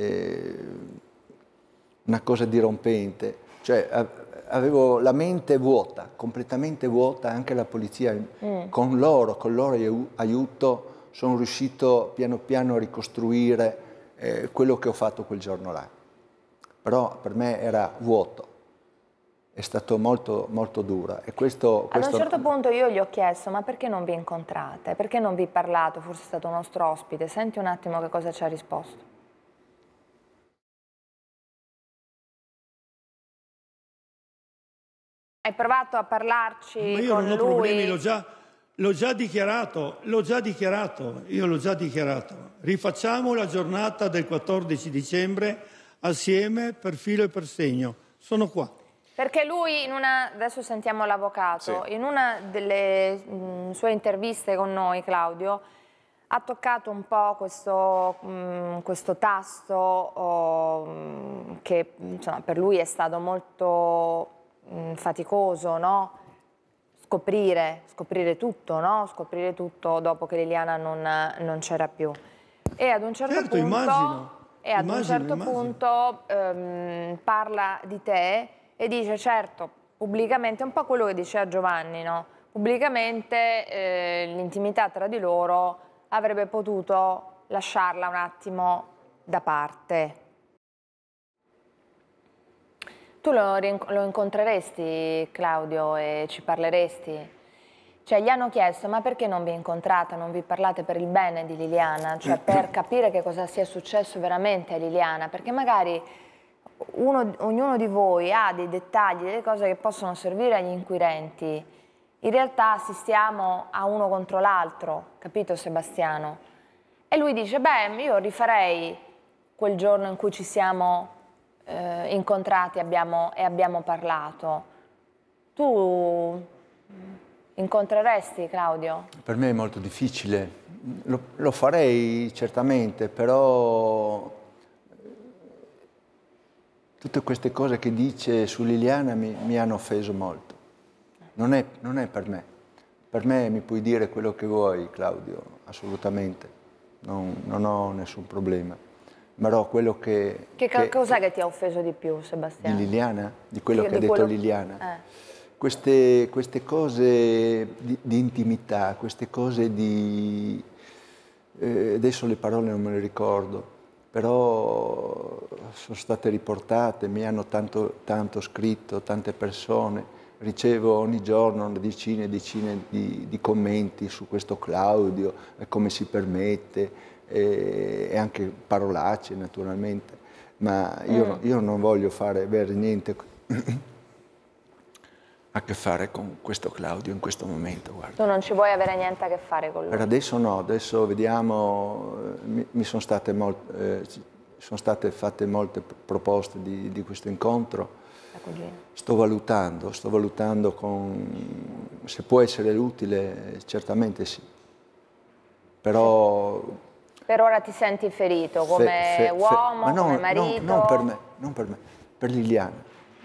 C: una cosa dirompente. Cioè avevo la mente vuota, completamente vuota, anche la polizia. Con il loro aiuto sono riuscito piano piano a ricostruire quello che ho fatto quel giorno là. Però per me era vuoto, è stato molto, molto dura. E questo...
B: Ad un certo punto io gli ho chiesto, ma perché non vi incontrate? Perché non vi parlate? Forse è stato un nostro ospite. Senti un attimo che cosa ci ha risposto. Hai provato a parlarci con lui?
A: Ma io non ho problemi, l'ho già dichiarato, io l'ho già dichiarato. Rifacciamo la giornata del 14 dicembre assieme per filo e per segno. Sono qua.
B: Perché lui, adesso sentiamo l'avvocato, sì. In una delle sue interviste con noi, Claudio, ha toccato un po' questo tasto che insomma, per lui è stato molto faticoso, no? Scoprire tutto, no? Scoprire tutto dopo che Liliana non c'era più. E ad un certo punto parla di te e dice, certo, pubblicamente, un po' quello che diceva Giovanni, no? Pubblicamente l'intimità tra di loro avrebbe potuto lasciarla un attimo da parte. Tu lo incontreresti, Claudio, e ci parleresti? Cioè, gli hanno chiesto, ma perché non vi incontrate, non vi parlate per il bene di Liliana? Cioè, per capire che cosa sia successo veramente a Liliana, perché magari ognuno di voi ha dei dettagli, delle cose che possono servire agli inquirenti. In realtà assistiamo a uno contro l'altro, capito Sebastiano? E lui dice, beh, io rifarei quel giorno in cui ci siamo incontrati e abbiamo parlato. Tu incontreresti Claudio?
C: Per me è molto difficile, lo farei certamente, però tutte queste cose che dice su Liliana mi hanno offeso molto. Non è per me. Per me mi puoi dire quello che vuoi, Claudio, assolutamente. Non ho nessun problema. Però quello che
B: cos'è che ti ha offeso di più, Sebastiano?
C: Di Liliana? Di quello che ha detto Liliana? Queste cose di intimità, queste cose di... adesso le parole non me le ricordo, però sono state riportate, mi hanno tanto scritto, tante persone, ricevo ogni giorno decine e decine di commenti su questo Claudio, e come si permette, e anche parolacce naturalmente, ma io non voglio avere niente a che fare con questo Claudio in questo momento. Guarda.
B: Tu non ci vuoi avere niente a che fare con lui?
C: Per adesso no, adesso vediamo, sono state fatte molte proposte di questo incontro. Sto valutando se può essere utile, certamente sì. Però...
B: Per ora ti senti ferito come uomo, come marito?
C: Non per me, per Liliana.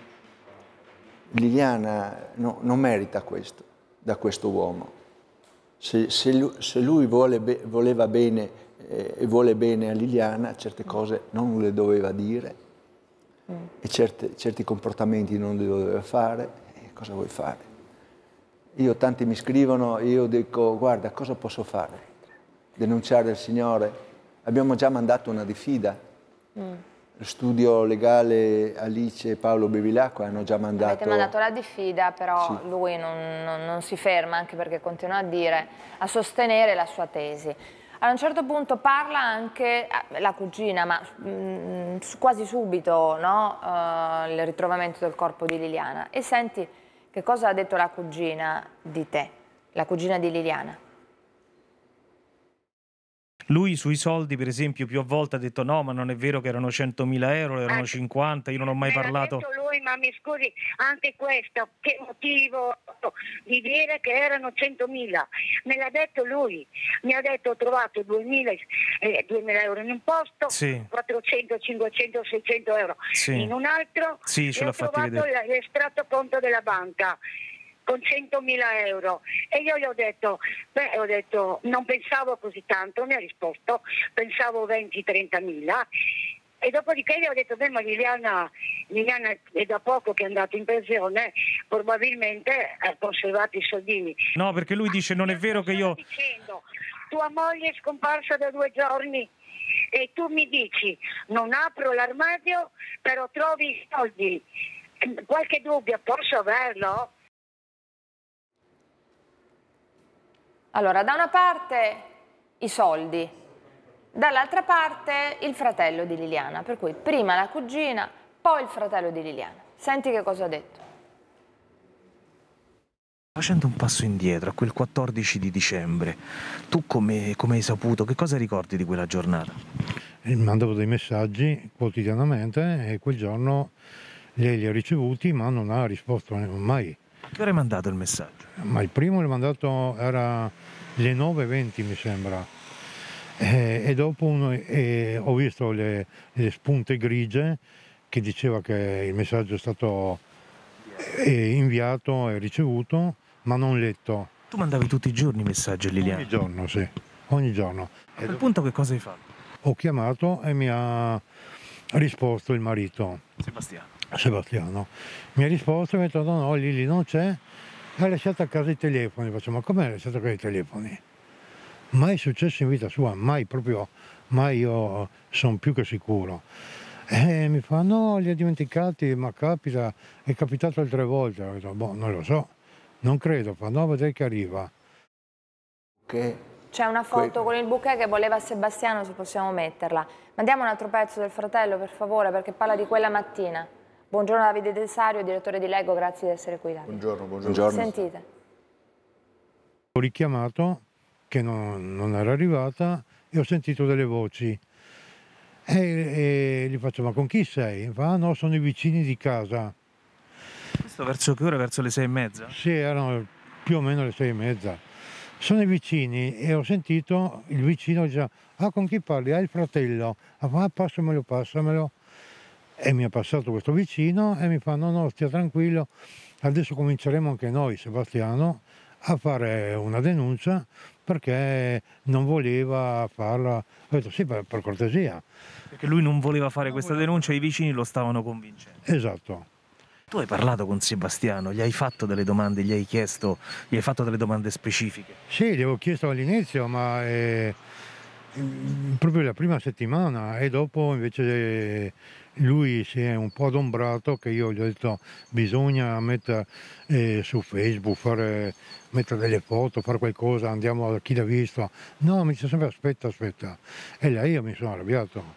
C: Liliana non merita questo, da questo uomo. Se lui voleva bene e vuole bene a Liliana, certe cose non le doveva dire e certi comportamenti non li doveva fare. Cosa vuoi fare? Tanti mi scrivono, io dico, guarda, cosa posso fare? Denunciare il Signore? Abbiamo già mandato una diffida. Lo studio legale Alice e Paolo Bevilacqua hanno già mandato...
B: Avete mandato la diffida, però sì. Lui non si ferma, anche perché continua a sostenere la sua tesi. A un certo punto parla anche la cugina, ma quasi subito, no? Il ritrovamento del corpo di Liliana. E senti che cosa ha detto la cugina di te, la cugina di Liliana.
E: Lui sui soldi, per esempio, più volte ha detto no, ma non è vero che erano 100.000 euro, erano 50, io non ho mai parlato...
H: Me l'ha detto lui, ma mi scusi, anche questo, che motivo di dire che erano 100.000? Me l'ha detto lui, mi ha detto ho trovato 2.000 euro in un posto, sì. 400, 500, 600 euro sì. In un altro,
E: sì, ce l'ho
H: trovato l'estratto conto della banca con 100.000 euro e io gli ho detto, non pensavo così tanto, mi ha risposto, pensavo 20-30.000 e dopodiché gli ho detto, ma Liliana è da poco che è andata in pensione, probabilmente ha conservato i soldini.
E: No, perché lui dice non è vero che io...
H: Dicendo, tua moglie è scomparsa da 2 giorni e tu mi dici, non apro l'armadio, però trovi i soldi. Qualche dubbio posso averlo?
B: Allora, da una parte i soldi, dall'altra parte il fratello di Liliana, per cui prima la cugina, poi il fratello di Liliana. Senti che cosa ha detto.
E: Facendo un passo indietro, a quel 14 di dicembre, tu come hai saputo, che cosa ricordi di quella giornata?
I: Mandavo dei messaggi quotidianamente e quel giorno lei li ha ricevuti ma non ha risposto mai.
E: Che ora hai mandato il messaggio?
I: Ma il primo l'ho mandato era le 9:20 mi sembra e dopo ho visto le spunte grigie che diceva che il messaggio è stato inviato e ricevuto ma non letto.
E: Tu mandavi tutti i giorni messaggi a Liliana?
I: Ogni giorno, sì, ogni giorno.
E: A quel punto che cosa hai fatto?
I: Ho chiamato e mi ha risposto il marito. Sebastiano. Mi ha risposto e mi ha detto no, Lili non c'è, ha lasciato a casa i telefoni. Faccio, ma come ha lasciato a casa i telefoni? Mai successo in vita sua, mai proprio, mai io sono più che sicuro. E mi fa no, li ha dimenticati, ma capita, è capitato altre volte. Ho detto, boh, non lo so, non credo, fa no, vedrai che arriva.
B: C'è una foto con il bouquet che voleva Sebastiano, se possiamo metterla. Mandiamo un altro pezzo del fratello, per favore, perché parla di quella mattina. Buongiorno Davide Desario, direttore di Lego, grazie di essere qui. Davide.
C: Buongiorno.
B: Sentite.
I: Ho richiamato, che non era arrivata, e ho sentito delle voci. E gli faccio, ma con chi sei? Mi fa, ah no, sono i vicini di casa.
E: Questo verso che ora? Verso le 6:30?
I: Sì, erano più o meno le 6:30. Sono i vicini e ho sentito il vicino già, ah con chi parli? Ah il fratello. Ah passamelo. E mi ha passato questo vicino e mi fa no, stia tranquillo, adesso cominceremo anche noi, Sebastiano, a fare una denuncia perché non voleva farla. Ho detto sì, per cortesia.
E: Perché lui non voleva fare questa denuncia e i vicini lo stavano convincendo.
I: Esatto.
E: Tu hai parlato con Sebastiano, gli hai fatto delle domande, gli hai fatto delle domande specifiche?
I: Sì, gli avevo chiesto all'inizio, ma proprio la prima settimana, e dopo invece lui si è un po' adombrato, che io gli ho detto bisogna mettere su Facebook, mettere delle foto, fare qualcosa, andiamo a chi l'ha visto. No, mi dice sempre aspetta, e là io mi sono arrabbiato.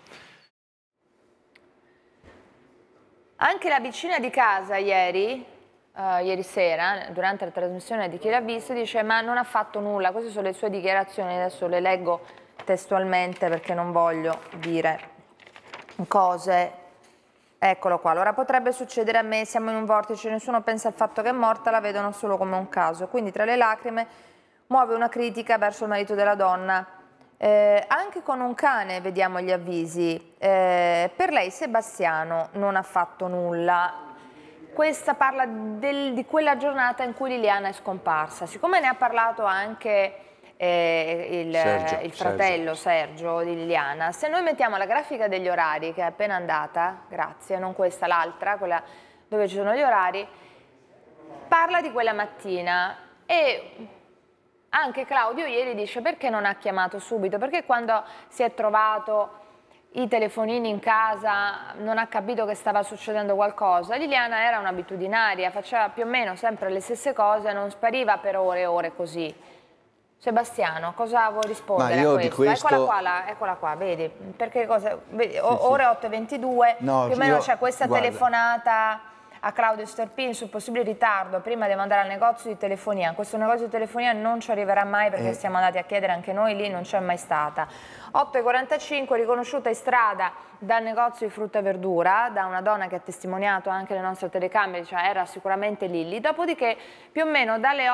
B: Anche la vicina di casa ieri sera, durante la trasmissione di Chi l'ha visto, dice ma non ha fatto nulla. Queste sono le sue dichiarazioni, adesso le leggo testualmente perché non voglio dire cose. Eccolo qua. Allora potrebbe succedere a me, siamo in un vortice, nessuno pensa al fatto che è morta, la vedono solo come un caso. Quindi tra le lacrime muove una critica verso il marito della donna. Anche con un cane vediamo gli avvisi. Per lei Sebastiano non ha fatto nulla. Questa parla di quella giornata in cui Liliana è scomparsa. Siccome ne ha parlato anche il fratello Sergio di Liliana, se noi mettiamo la grafica degli orari che è appena andata, grazie, non questa, l'altra, quella dove ci sono gli orari, parla di quella mattina. E anche Claudio ieri dice perché non ha chiamato subito, perché quando si è trovato i telefonini in casa non ha capito che stava succedendo qualcosa. Liliana era un'abitudinaria, faceva più o meno sempre le stesse cose, non spariva per ore e ore così. Sebastiano, cosa vuoi rispondere a questo? Eccola qua, vedi, perché cosa, vedi, ore 8:22, no, più o meno c'è questa telefonata a Claudio Sterpin sul possibile ritardo prima di andare al negozio di telefonia. Questo negozio di telefonia non ci arriverà mai perché siamo andati a chiedere anche noi, lì non c'è mai stata. 8:45, riconosciuta in strada dal negozio di frutta e verdura, da una donna che ha testimoniato anche le nostre telecamere, cioè era sicuramente Lilli. Dopodiché più o meno dalle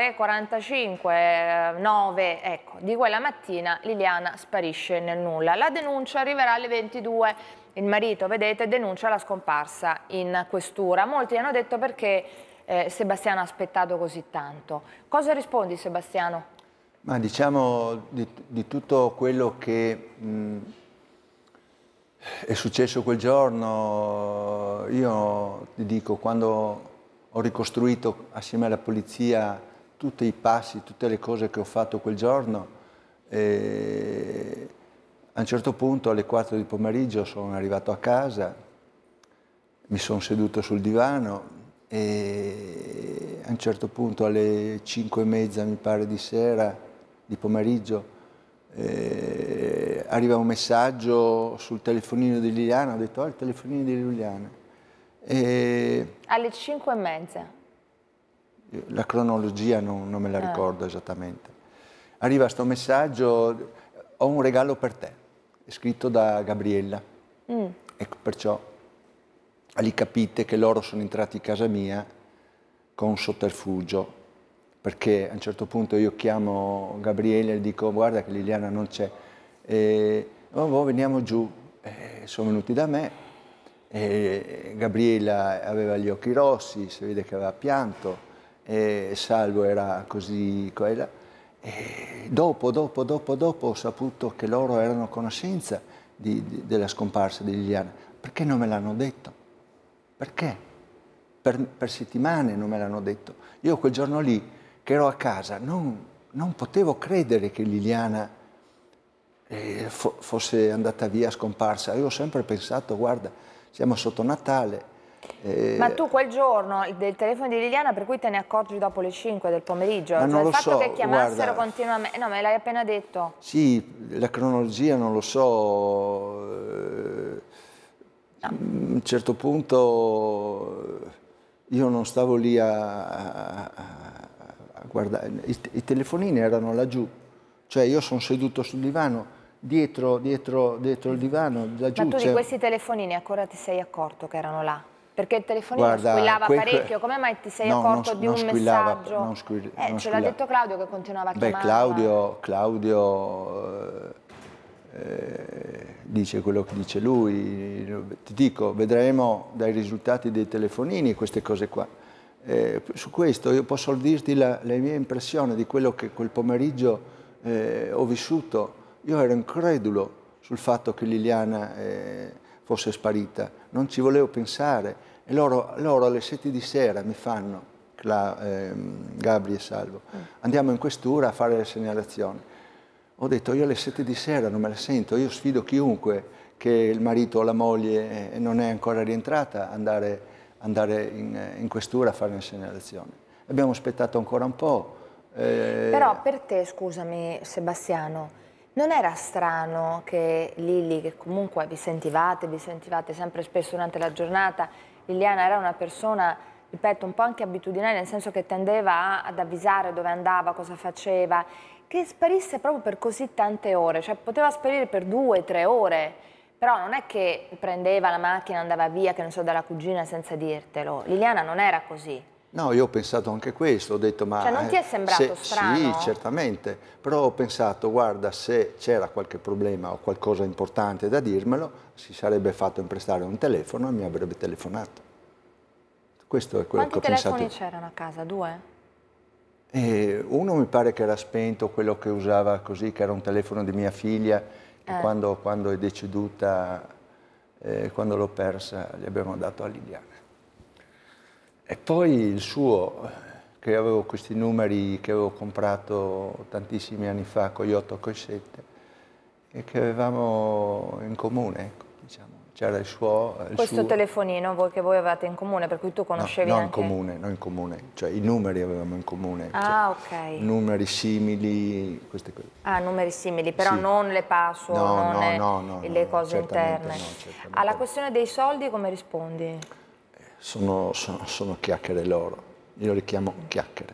B: 8:45, 9, ecco, di quella mattina Liliana sparisce nel nulla. La denuncia arriverà alle 22. Il marito, vedete, denuncia la scomparsa in questura. Molti hanno detto perché Sebastiano ha aspettato così tanto. Cosa rispondi, Sebastiano?
C: Ma diciamo di tutto quello che è successo quel giorno, io ti dico, quando ho ricostruito assieme alla polizia tutti i passi, tutte le cose che ho fatto quel giorno, a un certo punto alle 4 di pomeriggio sono arrivato a casa, mi sono seduto sul divano e a un certo punto alle 5:30 mi pare di sera, di pomeriggio, arriva un messaggio sul telefonino di Liliana, ho detto il telefonino di Liliana.
B: Alle 5:30?
C: La cronologia non me la ricordo esattamente. Arriva questo messaggio, ho un regalo per te, è scritto da Gabriella. Ecco, perciò lì capite che loro sono entrati in casa mia con un sotterfugio, perché a un certo punto io chiamo Gabriele e dico guarda che Liliana non c'è, veniamo giù, sono venuti da me, Gabriela aveva gli occhi rossi, si vede che aveva pianto, Salvo era così, quella. Dopo ho saputo che loro erano a conoscenza della scomparsa di Liliana. Perché non me l'hanno detto? Perché? Per settimane non me l'hanno detto. Io quel giorno lì, che ero a casa, non potevo credere che Liliana fosse andata via, scomparsa. Io ho sempre pensato, guarda, siamo sotto Natale.
B: Ma tu quel giorno del telefono di Liliana, per cui te ne accorgi dopo le 5 del pomeriggio?
C: Ma non
B: il fatto che chiamassero
C: guarda,
B: continuamente... No, me l'hai appena detto.
C: Sì, la cronologia non lo so. A un certo punto io non stavo lì a guardare, i telefonini erano laggiù, cioè io sono seduto sul divano, dietro il divano, laggiù.
B: Ma tu di questi telefonini ancora ti sei accorto che erano là? Perché il telefonino squillava parecchio, come mai ti sei accorto di un messaggio?
C: Non
B: ce l'ha detto Claudio che continuava a chiamare.
C: Claudio dice quello che dice lui, ti dico, vedremo dai risultati dei telefonini queste cose qua. Su questo io posso dirti la mia impressione di quello che quel pomeriggio ho vissuto. Io ero incredulo sul fatto che Liliana fosse sparita, non ci volevo pensare. E loro alle 7 di sera mi fanno, Gabri e Salvo, andiamo in questura a fare le segnalazioni. Ho detto, io alle 7 di sera non me la sento, io sfido chiunque che il marito o la moglie non è ancora rientrata andare in questura a fare una segnalazione. Abbiamo aspettato ancora un po'.
B: Però per te, scusami Sebastiano, non era strano che Lili, che comunque vi sentivate sempre spesso durante la giornata, Liliana era una persona, ripeto, un po' anche abitudinaria, nel senso che tendeva ad avvisare dove andava, cosa faceva, che sparisse proprio per così tante ore, cioè poteva sparire per 2 o 3 ore, però non è che prendeva la macchina e andava via, che non so, dalla cugina senza dirtelo. Liliana non era così.
C: No, io ho pensato anche questo, ho detto ma...
B: Cioè non ti è sembrato strano?
C: Sì, certamente, però ho pensato, guarda, se c'era qualche problema o qualcosa importante da dirmelo, si sarebbe fatto imprestare un telefono e mi avrebbe telefonato. Questo è quello che ho pensato.
B: Quanti telefoni c'erano a casa? 2?
C: Uno mi pare che era spento, quello che usava così, che era un telefono di mia figlia, che quando è deceduta, quando l'ho persa, gli abbiamo dato a Liliana. E poi il suo, che avevo questi numeri che avevo comprato tantissimi anni fa con gli 8 o con i 7 e che avevamo in comune, ecco, diciamo. C'era il suo...
B: Questo telefonino che voi avevate in comune, per cui tu conoscevi anche...
C: No, in comune, cioè i numeri avevamo in comune.
B: Ah,
C: cioè,
B: ok.
C: Numeri simili, queste cose.
B: Ah, numeri simili, però
C: sì.
B: Non le password,
C: no,
B: le cose interne.
C: No,
B: alla questione dei soldi come rispondi?
C: Sono chiacchiere loro, io le chiamo chiacchiere.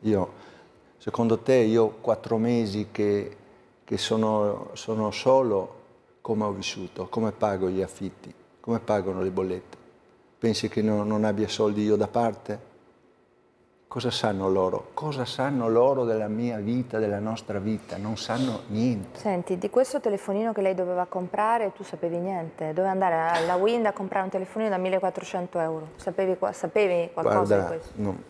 C: Secondo te, io 4 mesi che sono solo, come ho vissuto, come pago gli affitti, come pagano le bollette? Pensi che non abbia soldi io da parte? Cosa sanno loro? Cosa sanno loro della mia vita, della nostra vita? Non sanno niente.
B: Senti, di questo telefonino che lei doveva comprare tu sapevi niente? Doveva andare alla Wind a comprare un telefonino da 1.400 euro. Sapevi qualcosa di questo?
C: No.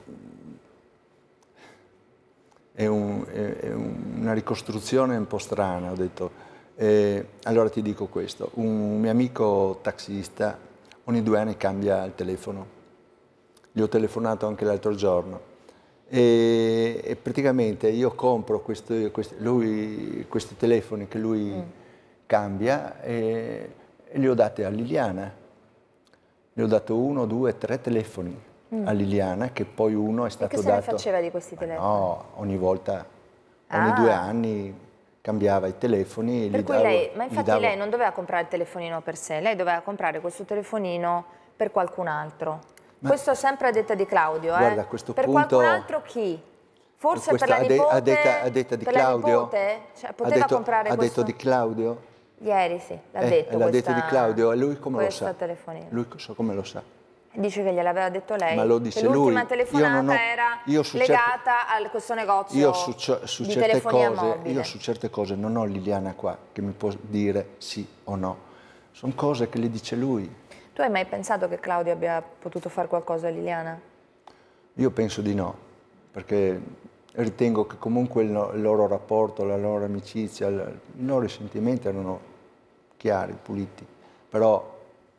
C: È una ricostruzione un po' strana, ho detto. Allora ti dico questo, un mio amico taxista ogni 2 anni cambia il telefono, gli ho telefonato anche l'altro giorno e praticamente io compro questi telefoni che lui cambia e li ho dati a Liliana, le ho dato 1, 2, 3 telefoni a Liliana che poi uno è stato dato...
B: E che se ne faceva di questi telefoni?
C: No, ogni volta, ogni 2 anni... cambiava i telefoni.
B: Per cui lei non doveva comprare il telefonino per sé, lei doveva comprare questo telefonino per qualcun altro. Questo sempre a detta di Claudio.
C: Guarda, a questo
B: per
C: punto,
B: qualcun altro chi? Forse per la nipote?
C: A detta di Claudio?
B: Cioè, poteva comprare questo?
C: Ha detto di Claudio?
B: Ieri sì, l'ha detto.
C: L'ha detto di Claudio e lui come lo sa?
B: Telefonino.
C: Lui come lo sa?
B: Dice che gliel'aveva detto lei,
C: ma lo dice
B: che l'ultima
C: lui.
B: telefonata era legata a questo negozio di telefonia mobile.
C: Io su certe cose non ho Liliana qua che mi può dire sì o no. Sono cose che le dice lui.
B: Tu hai mai pensato che Claudio abbia potuto fare qualcosa a Liliana?
C: Io penso di no, perché ritengo che comunque il loro rapporto, la loro amicizia, i loro sentimenti erano chiari, puliti. Però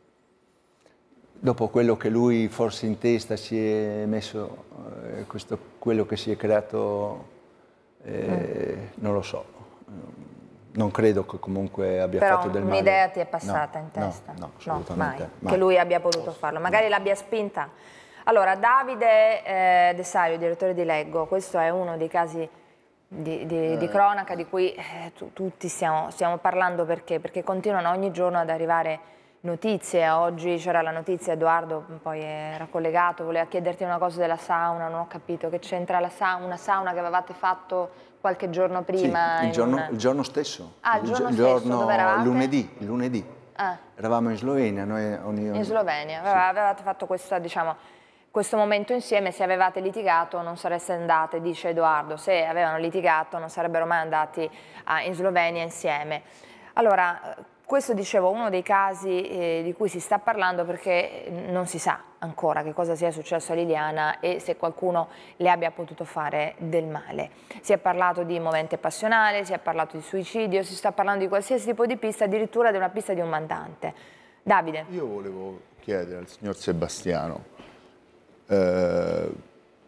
C: dopo quello che lui forse in testa si è messo, quello che si è creato, non lo so, non credo che comunque abbia fatto del male.
B: Un'idea ti è passata in testa?
C: No, assolutamente.
B: Mai. Che lui abbia potuto farlo, magari l'abbia spinta. Allora, Davide Desario, direttore di Leggo, questo è uno dei casi di cronaca di cui tutti stiamo parlando perché continuano ogni giorno ad arrivare notizie. Oggi c'era la notizia, Edoardo poi era collegato, voleva chiederti una cosa della sauna, non ho capito che c'entra una sauna che avevate fatto qualche giorno prima.
C: Sì, il giorno stesso.
B: Ah, il giorno stesso, dove eravate?
C: Lunedì. Eravamo in Slovenia.
B: In Slovenia, avevate fatto questo momento insieme. Se avevate litigato non sareste andate, dice Edoardo, se avevano litigato non sarebbero mai andati in Slovenia insieme. Allora, questo dicevo, uno dei casi di cui si sta parlando perché non si sa ancora che cosa sia successo a Liliana e se qualcuno le abbia potuto fare del male. Si è parlato di movente passionale, si è parlato di suicidio, si sta parlando di qualsiasi tipo di pista, addirittura di una pista di un mandante. Davide.
J: Io volevo chiedere al signor Sebastiano,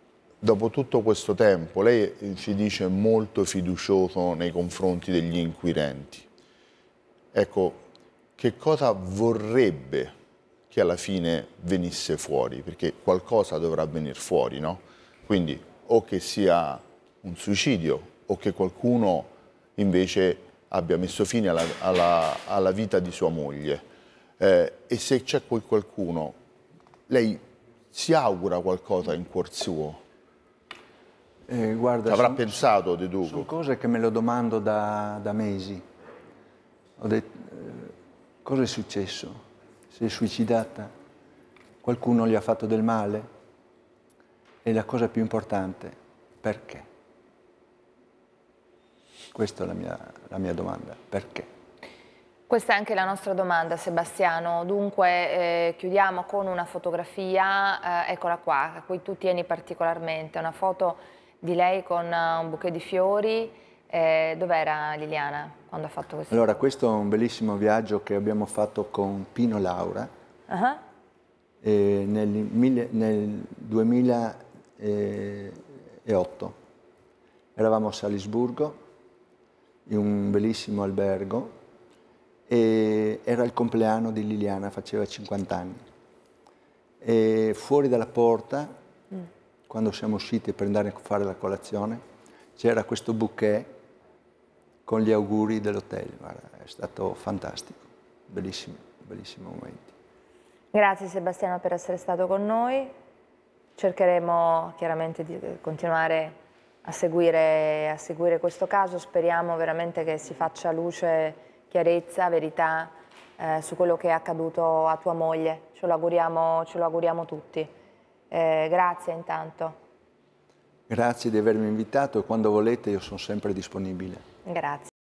J: dopo tutto questo tempo, lei ci dice molto fiducioso nei confronti degli inquirenti. Ecco, che cosa vorrebbe che alla fine venisse fuori? Perché qualcosa dovrà venire fuori, no? Quindi o che sia un suicidio o che qualcuno invece abbia messo fine alla vita di sua moglie. E se c'è qualcuno, lei si augura qualcosa in cuor suo?
C: Guarda,
J: ci avrà pensato, deduco.
C: Sono cose che me lo domando da mesi. Ho detto, cosa è successo? Si è suicidata? Qualcuno gli ha fatto del male? E la cosa più importante, perché? Questa è la mia domanda, perché?
B: Questa è anche la nostra domanda, Sebastiano. Dunque chiudiamo con una fotografia, eccola qua, a cui tu tieni particolarmente, una foto di lei con un bouquet di fiori. Dov'era Liliana quando ha fatto questo?
C: Allora, questo è un bellissimo viaggio che abbiamo fatto con Pino Laura nel 2008. Eravamo a Salisburgo, in un bellissimo albergo, e era il compleanno di Liliana, faceva 50 anni. E fuori dalla porta, quando siamo usciti per andare a fare la colazione, c'era questo bouquet con gli auguri dell'hotel. È stato fantastico, bellissimo, bellissimo momento.
B: Grazie Sebastiano per essere stato con noi. Cercheremo chiaramente di continuare a seguire questo caso. Speriamo veramente che si faccia luce, chiarezza, verità su quello che è accaduto a tua moglie. Ce lo auguriamo tutti. Grazie intanto.
C: Grazie di avermi invitato e quando volete io sono sempre disponibile.
B: Grazie.